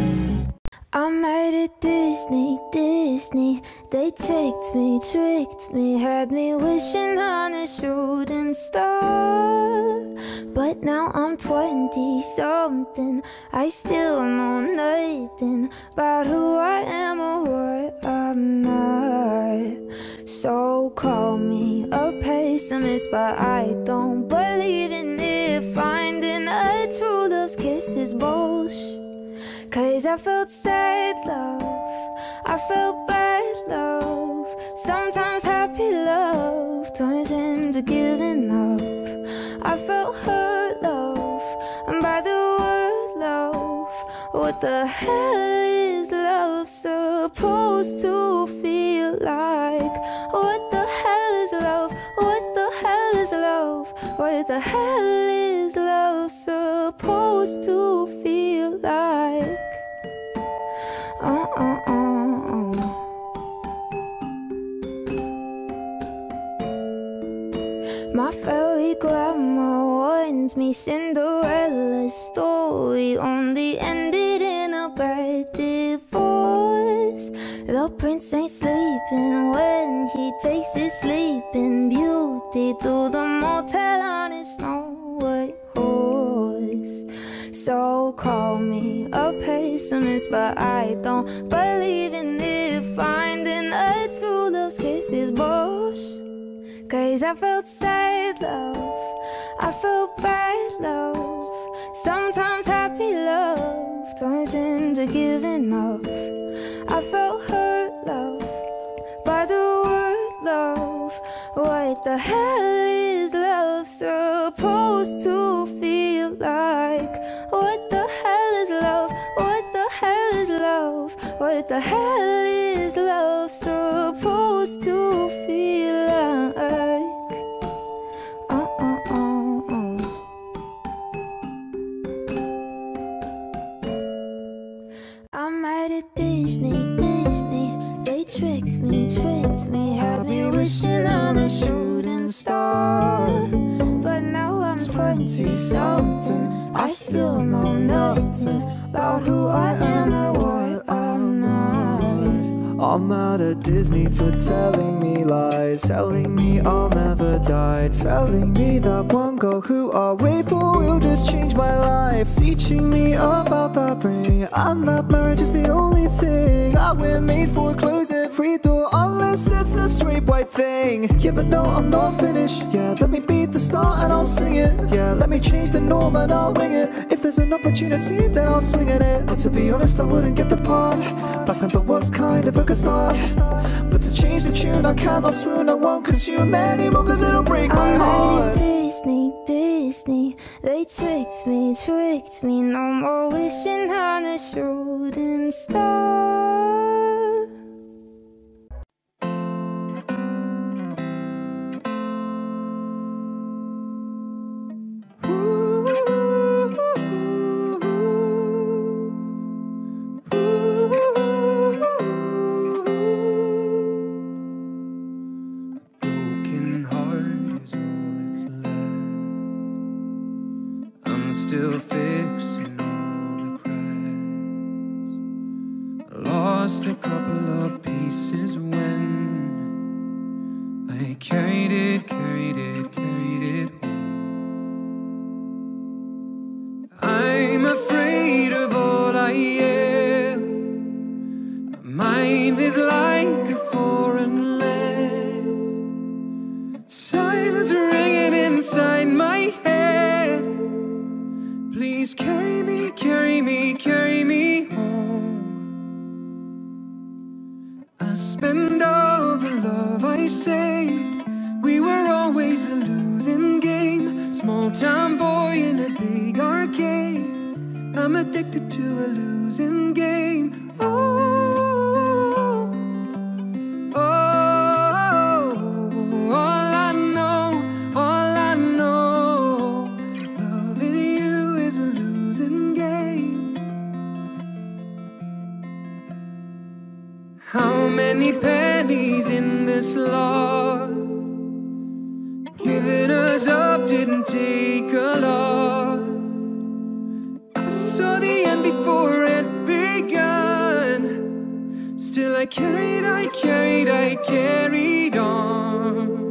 I'm at a Disney. They tricked me, had me wishing on a shooting star. But now I'm 20-something, I still know nothing about who I am or what I'm not. So call me a pessimist, but I don't believe in it. Finding a true love's kiss is bullshit. 'Cause I felt sad love, I felt bad love, into giving up. I felt hurt, love, and by the word love. What the hell is love supposed to feel like? What the hell is love? What the hell is love? What the hell is love supposed to feel like? My fairy grandma warned me Cinderella's story only ended in a bad divorce. The prince ain't sleeping when he takes his sleeping beauty to the motel on his Snow White horse. So call me a pessimist, but I don't believe in it. Finding a true love's kiss is bullshit. 'Cause I felt sad love, I felt bad love. Sometimes happy love turns into giving up. I felt hurt love, by the word love. What the hell is love supposed to feel like? What the hell is love? What the hell is love? What the hell is love supposed to feel like? I'm mad at Disney, they tricked me, had me wishing on a shooting star. But now I'm 20-something, I still know nothing about who I am or what I'm not. I'm mad at Disney for telling me lies, telling me I'll never die, telling me that one girl who I'll wait for will just change my life, teaching me about that ring and that marriage is the only thing that we're made for. Close every door unless it's a straight white thing. Yeah, but no, I'm not finished. Yeah, let me be the star and I'll sing it. Yeah, let me change the norm and I'll wing it. If there's an opportunity, then I'll swing at it. But to be honest, I wouldn't get the part. Black Panther was kind of a good start, but to change the tune, I cannot swoon. I won't consume anymore, cause it'll break my heart. Disney, they tricked me. No more wishing on a shooting star. Still fixing all the cracks. I lost a couple of pieces when I carried it home. I'm afraid of all I am. My mind is like a foreign land. Silence ringing inside my head. Please carry me, carry me, carry me home. I spend all the love I saved. We were always a losing game. Small town boy in a big arcade. I'm addicted to a losing game. How many pennies in this lot? Giving us up didn't take a lot. I saw the end before it began. Still I carried on.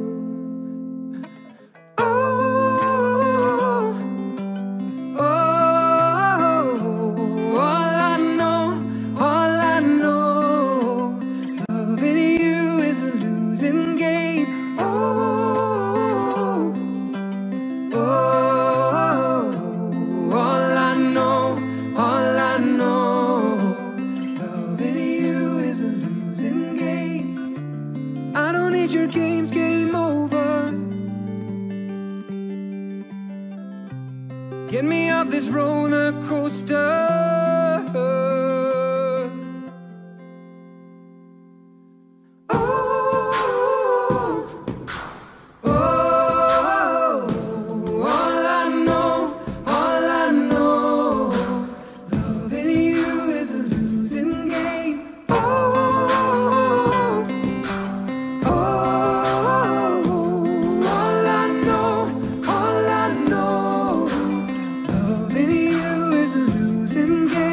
get me off this roller coaster. Loving you is a losing game.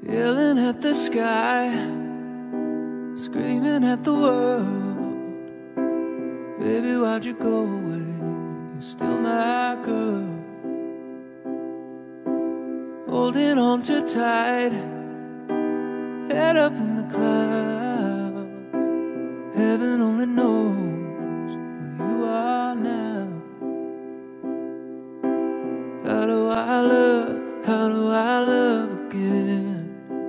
yelling at the sky, screaming at the world. Baby, why'd you go away? You're still my girl. Holding on too tight, head up in the clouds. Heaven only knows where you are now. How do I love again?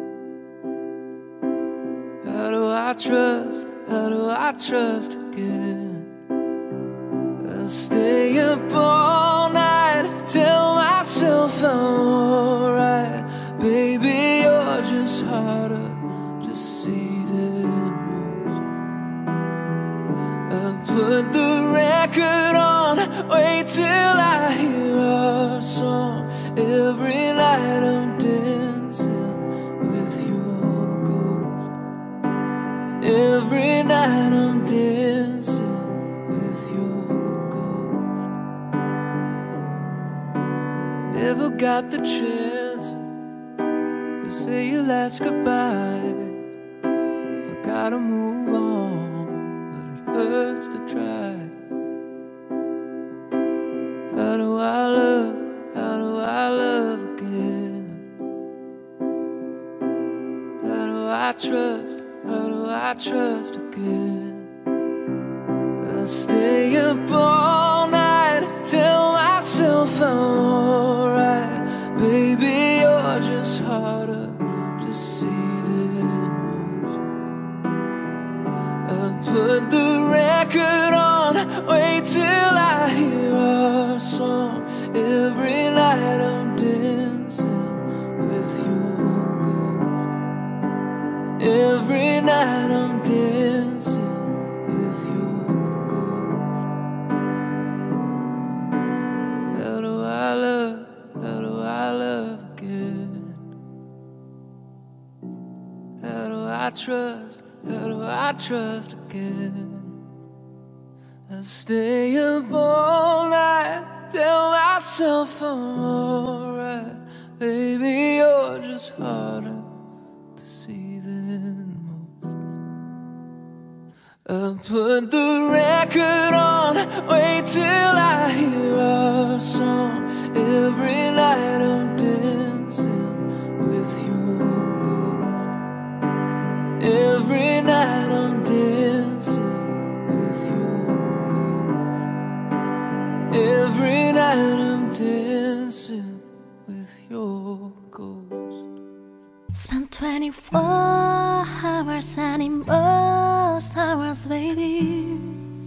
How do I trust again? I'll stay up all night, tell myself I'm alright. Baby, you're just harder to see than most. I put the record on, wait till I hear our song. Every night I'm dancing with your ghost. Every night I'm dancing with your ghost. Never got the chance to say your last goodbye. I gotta move on, but it hurts to try. How do I love again? How do I trust again? I'll stay up all night, tell myself I'm alright. Baby, you're just harder to see than most. I put the record on, wait till I hear our song. Every night I'm dancing with your ghost. Every night I'm dancing with your ghost. How do I love again? How do I trust again? I stay up all night, tell myself I'm alright. Baby, you're just harder to see than most. I put the record on, wait till I hear our song. Every night I'm dancing with your ghost. Every night I'm dancing with your ghost. Every night I'm dancing with your ghost. Spent 24 hours and in most hours waiting.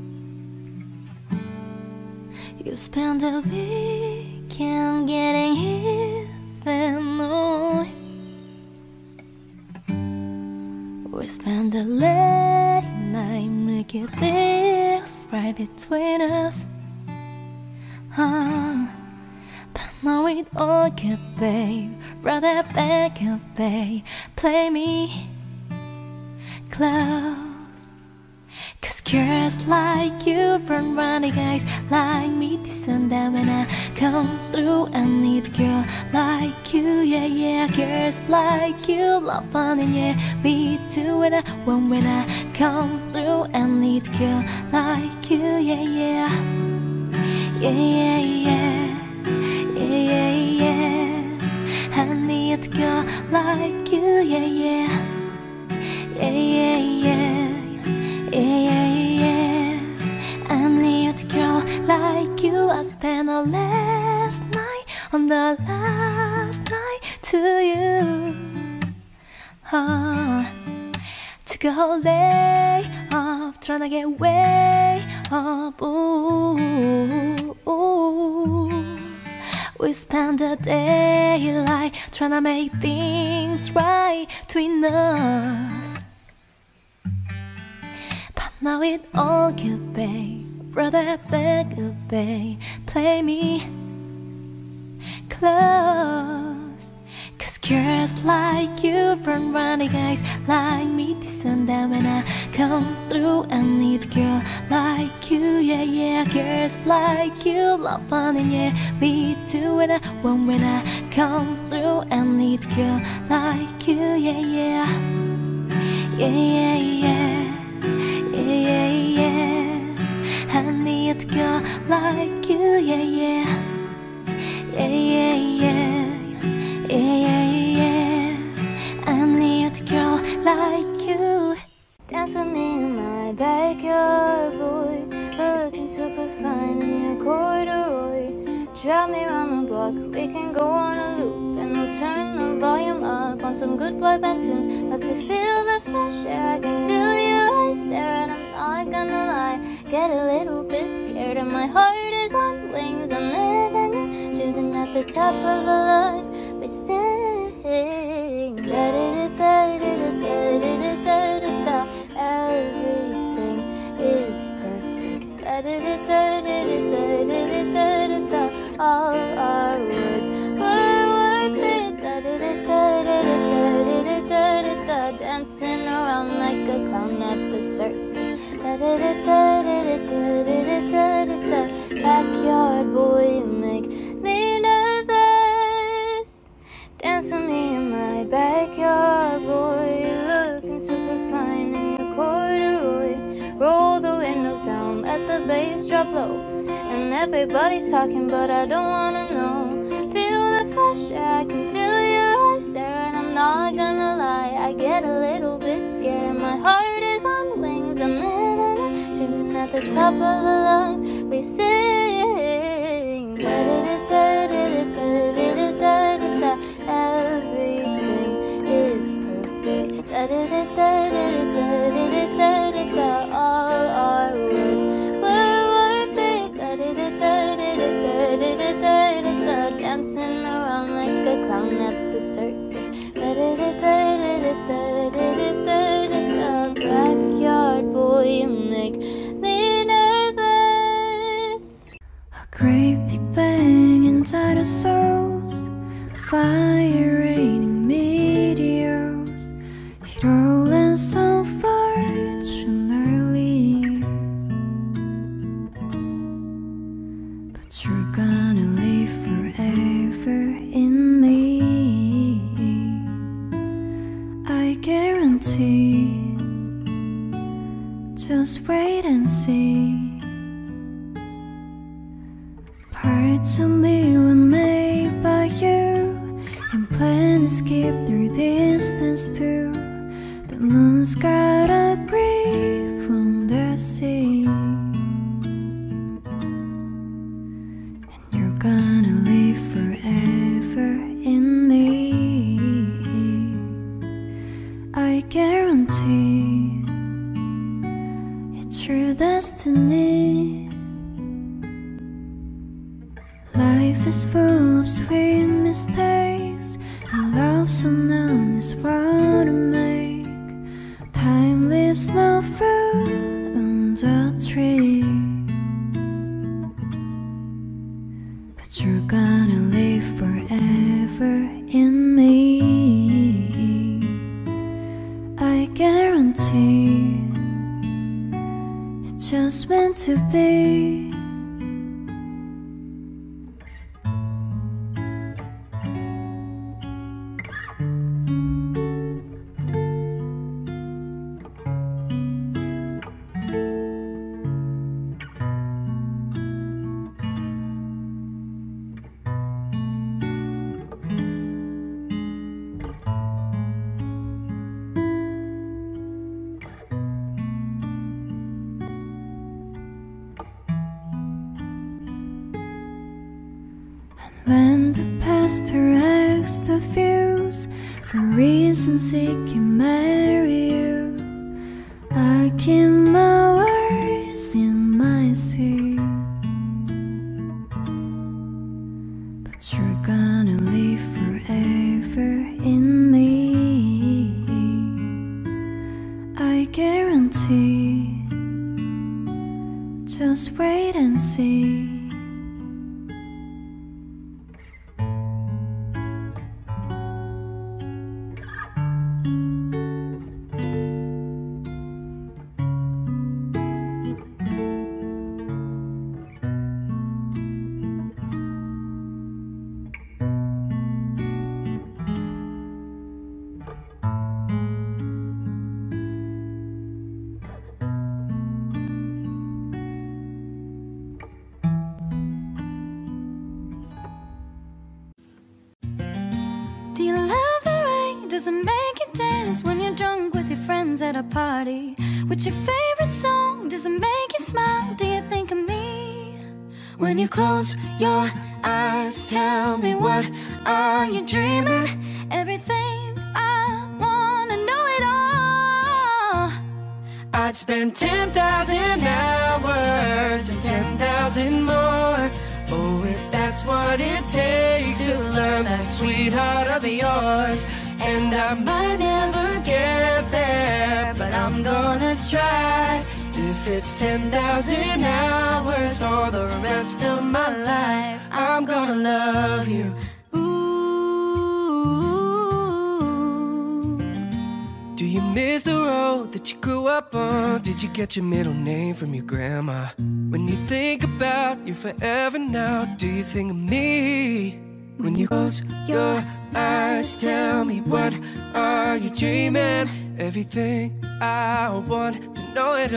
You spent the weekend getting even more. We spent the late night making things right between us. But now it all good, babe. Brother, back up, babe. Play me close. Cause girls like you from running guys like me this and that. When I come through I need a girl like you, yeah, yeah. Girls like you love fun and yeah, me too. When I come through I need a girl like you, yeah, yeah. Yeah, yeah, yeah. Yeah, yeah, yeah. I need a girl like you, yeah, yeah. Yeah, yeah, yeah. Yeah, yeah, yeah. I need a girl like you. I spent the last night on the last night to you. Took a whole day up, trying to get way up. Ooh, ooh. We spent the daylight trying to make things right between us. Now it all good, babe. Brother, back up, babe. Play me close. Cause girls like you from running guys like me this and that. When I come through I need a girl like you, yeah, yeah. Girls like you love fun and yeah, be doing when I come through and need a girl like you, yeah, yeah. Yeah, yeah, yeah. Yeah, yeah, yeah. I need a girl like you, yeah, yeah. Yeah, yeah, yeah. Yeah, yeah, yeah. I need a girl like you. Dance with me in my backyard, boy. Looking super fine in your corduroy. Drive me around the block, we can go on a loop. And we'll turn the volume up on some good boy band tunes. Love to feel the fresh air, I can feel your eyes stare. And I'm not gonna lie, get a little bit scared. And my heart is on wings, I'm living in dreams. And at the top of the lungs, we sing da-da-da-da-da-da-da-da-da-da. Everything is perfect. Da-da-da-da-da-da-da-da-da-da. All our words were worth it. Da-da-da-da-da-da-da-da-da-da. Dancing around like a clown at the circus. Da-da-da-da-da-da-da-da-da-da. Backyard boy, you make me nervous. Dance with me in my backyard, boy. Looking super fine in your corduroy. Roll the windows down, let the bass drop low. And everybody's talking, but I don't wanna know. Feel the fresh air, I can feel your eyes stare. And I'm not gonna lie, I get a little bit scared. And my heart is on wings, I'm living in dreams. And at the top of the lungs, we sing da-da-da-da-da-da-da-da-da. Everything is perfect. Da-da-da-da-da-da-da-da-da. All our words were worth it. Da-da-da-da-da-da-da-da-da. Dancing around like a clown at the circus. Da-da-da-da-da-da-da-da-da-da. Backyard boy, you make me nervous. A great big bang inside our souls, fire raining meteors, rolling so fortunately. But you're gonna live forever in me, I guarantee. Just wait and see. Parts of me were made by you, and plan to skip through distance too. The moon's got a grip from the sea, and you're gonna live forever in me, I guarantee. It's your destiny. Life is full of sweet mistakes, and love so none is what to make. Time leaves no fruit on the tree, but you're gonna live forever in me, I guarantee. It's just meant to be. When the pastor asks the views for reasons he can marry you, I keep my words in my seat. But you're gonna live forever in me, I guarantee. Just wait and see. Does it make you dance when you're drunk with your friends at a party? What's your favorite song? Does it make you smile? Do you think of me? When you close your eyes, tell me, what are you dreaming? Everything, I wanna know it all. I'd spend 10,000 hours and 10,000 more. Oh, if that's what it takes to learn that sweetheart of yours. And I might never get there, but I'm gonna try. If it's 10,000 hours for the rest of my life, I'm gonna love you. Do you miss the road that you grew up on? Did you get your middle name from your grandma? When you think about your forever now, do you think of me? When you close your eyes, tell me, what are you dreaming? Everything, I want to know it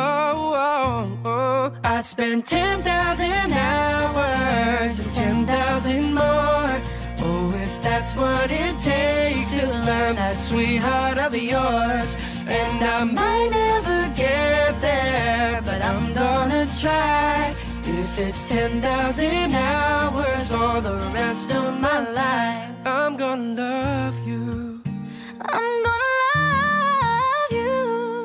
all. I'd spend 10,000 hours and 10,000 more. Oh, if that's what it takes to learn that sweetheart of yours. And I might never get there, but I'm gonna try. If it's 10,000 hours for the rest of my life, I'm gonna love you. I'm gonna love you.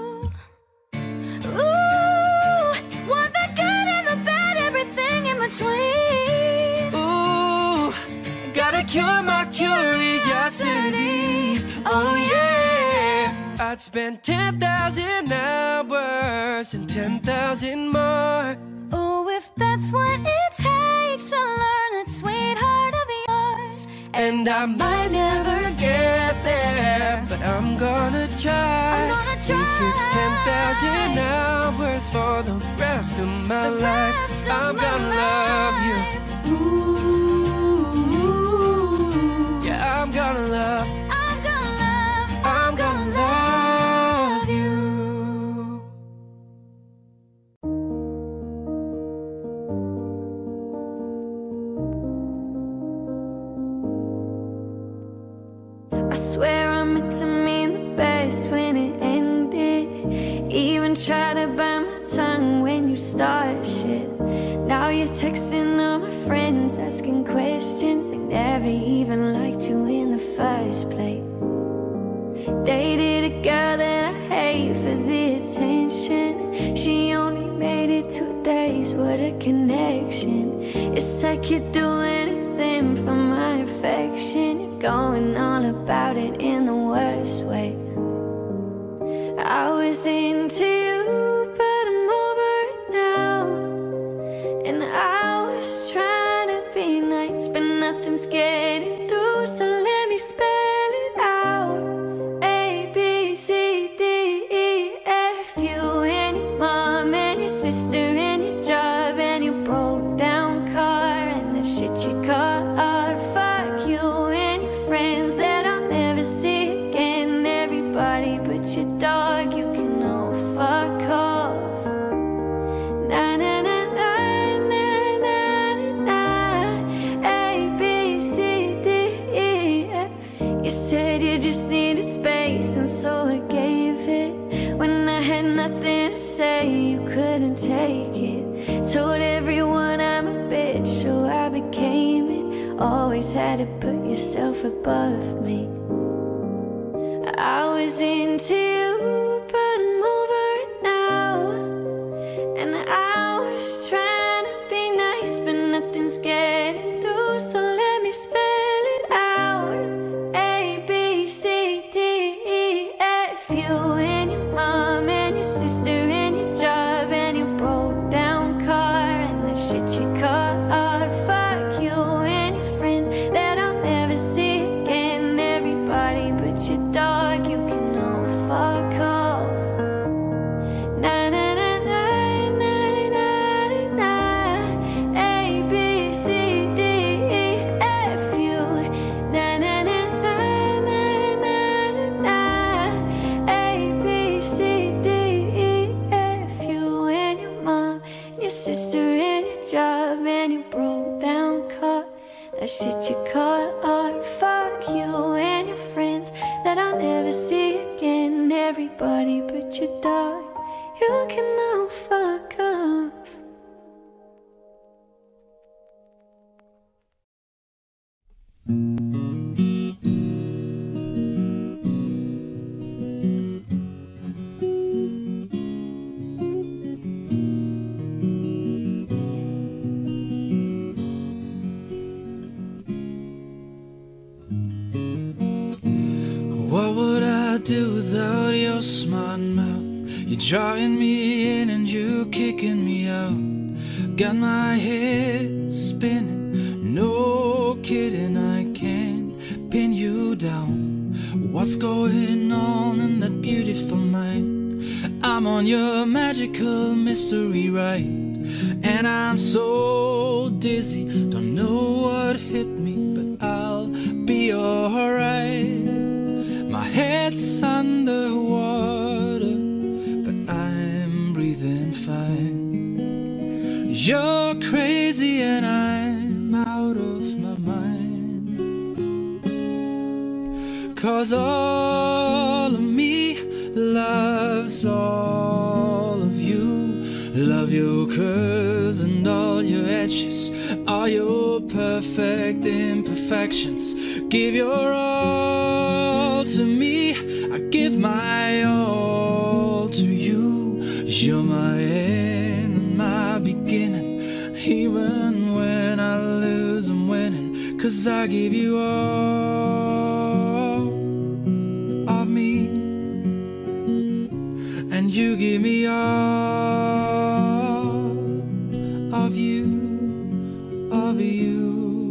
Ooh, want the good and the bad, everything in between. Ooh, gotta cure my curiosity. Oh yeah, I'd spend 10,000 hours and 10,000 more. Oh, if that's what it takes to learn that sweetheart of yours. And I might never get there, but I'm gonna try. If it's 10,000 hours for the rest of my life, I'm gonna love you. Ooh, yeah, I'm gonna love. I'm gonna love you. I swear I meant to mean the best when it ended. Even try to bite my tongue when you start shit. Now you're texting all my friends, asking questions. They never even liked you in the first place. Dated a girl that I hate for the attention. She only made it 2 days, what a connection. It's like you'd do anything for my affection. You're going on about it in the worst way. I was into you, but I'm over it now. And I was trying to be nice, but nothing's getting through, so let me spell it out. A, B, C, D, E, F. You and your mom and your sister and your job and your broke down car and the shit you caught art. Fuck you and your friends that I'll never see again. Everybody but your dog, you can all fuck off. Na na na na na na na. A, B, C, D, E, F. You said you just needed space, and so I gave it. When I had nothing to say, you couldn't take it. Told everyone I'm a bitch, so I became it. Always had to put yourself above me. I was into you, but I'm over it now. And I was trying to be nice, but nothing's getting through, so let me spell it out. A, B, C, D, E, F. You and your mom and your sister and your job and your broke down car and the shit you caught art. Fuck you and your friends that I'll never see again. Everybody but your dog, you can all fuck do without your smart mouth? You're drawing me in and you kicking me out. Got my head spinning, no kidding, I can't pin you down. What's going on in that beautiful mind? I'm on your magical mystery ride, and I'm so dizzy, don't know what hit me, but I'll be alright. My head's underwater, but I'm breathing fine. You're crazy and I'm out of my mind, 'cause all of me loves all of you. Love your curves and all your edges, all your perfect imperfections. Give your all to me, I give my all to you. You're my end and my beginning, even when I lose I'm winning, 'cause I give you all of me, and you give me all of you, of you.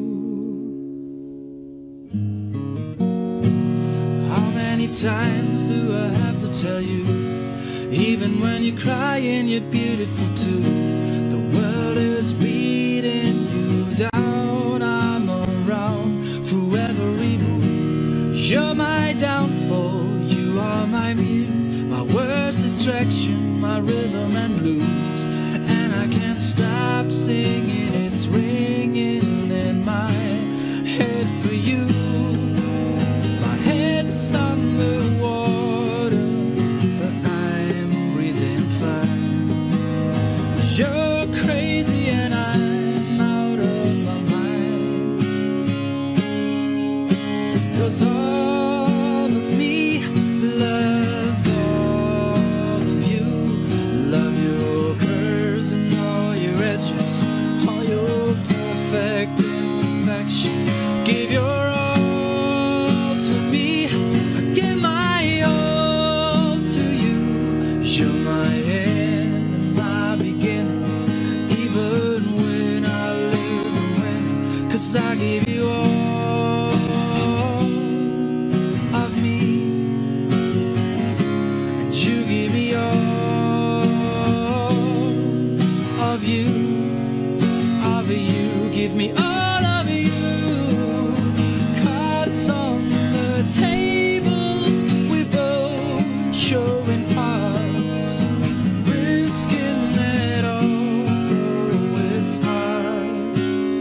How many times do I have to tell you, even when you're crying you're beautiful too? The world is beating you down, I'm around for every move. You're my downfall, you are my muse, my worst distraction, my rhythm and blues. And I can't stop singing, it's ringing in my head for you. My head's underwater, but I'm breathing fine. You're crazy and I'm out of my mind, 'cause all of me loves all of you. Love your curves and all your edges, all your perfect imperfections. Give your all to me, I give my all to you. You're my end and my beginning, even when I lose I'm winning, 'cause I give you all of me, and you give me all of you, of you. Give me all of you. Cards on the table, we both showing hearts, risking it all, though it's hard.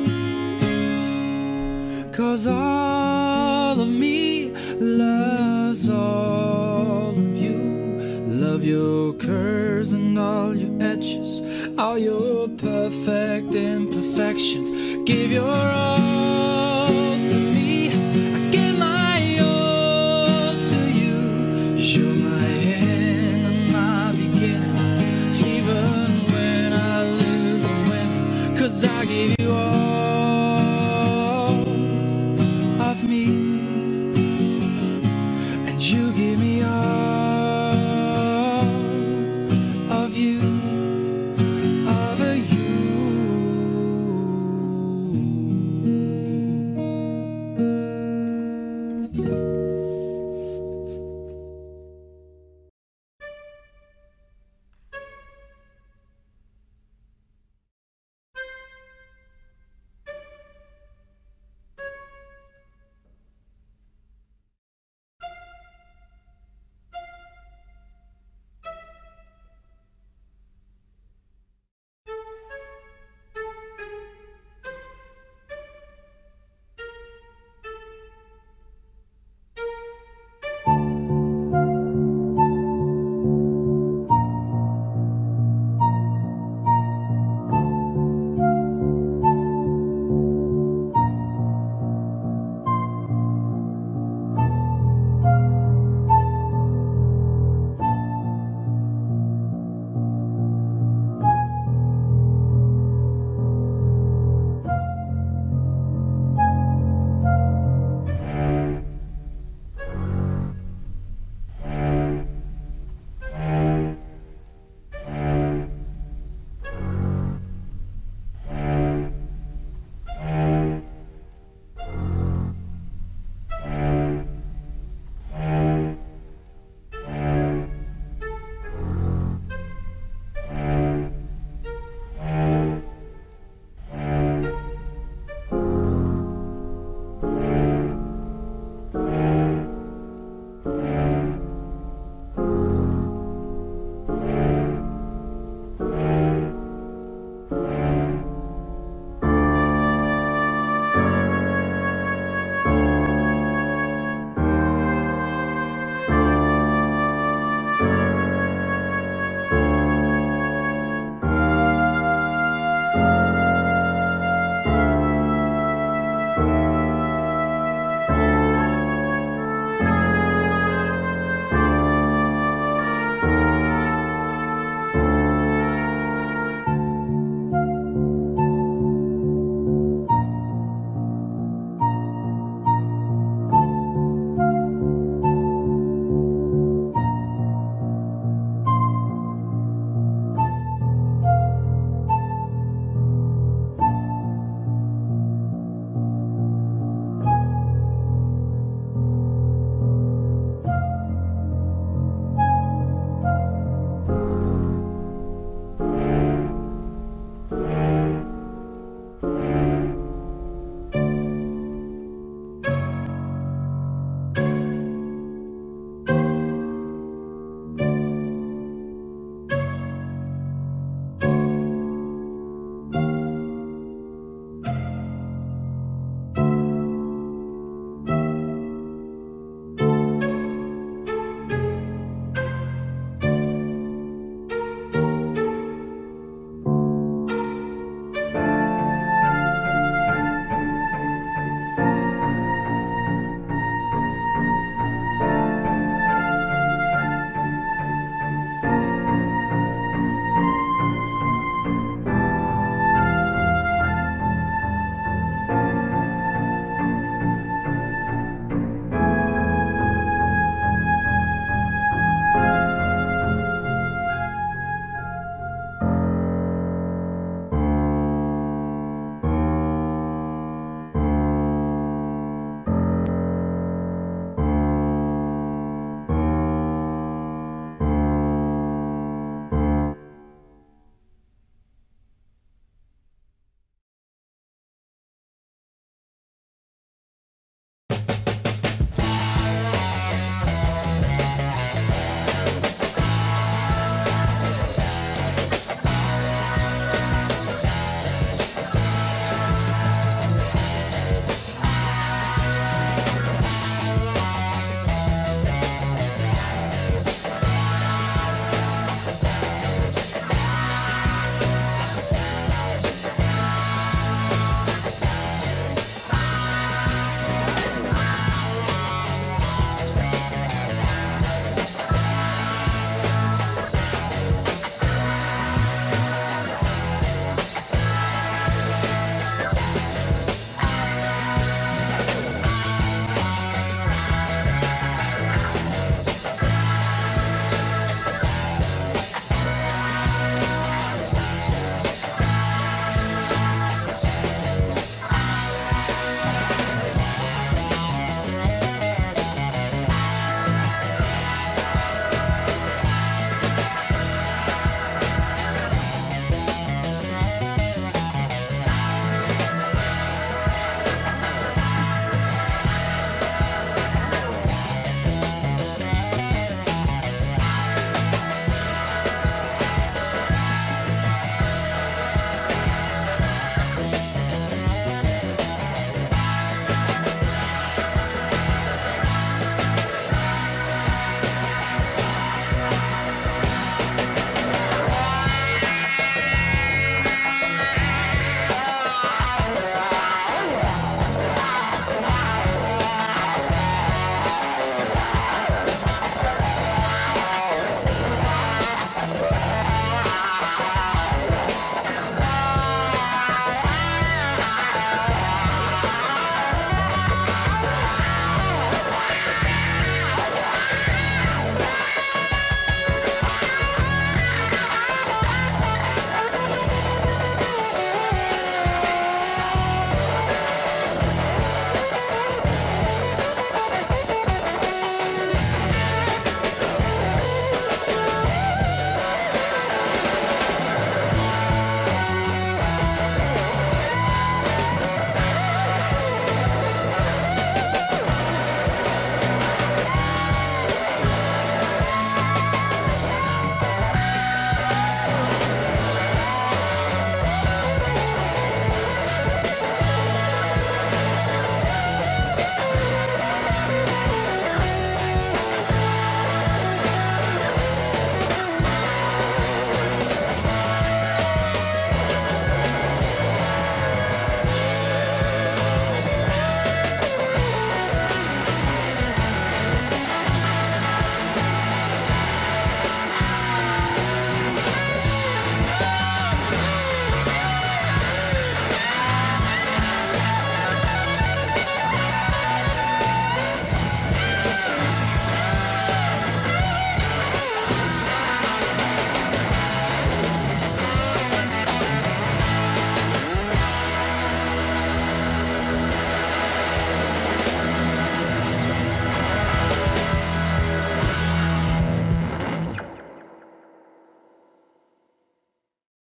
'Cause all of me loves all of you. Love your curves and all your edges, all your perfect imperfections. Give your all to me, I give my all to you. You're my end and my beginning, even when I lose I'm winning, 'cause I give you all of me, and you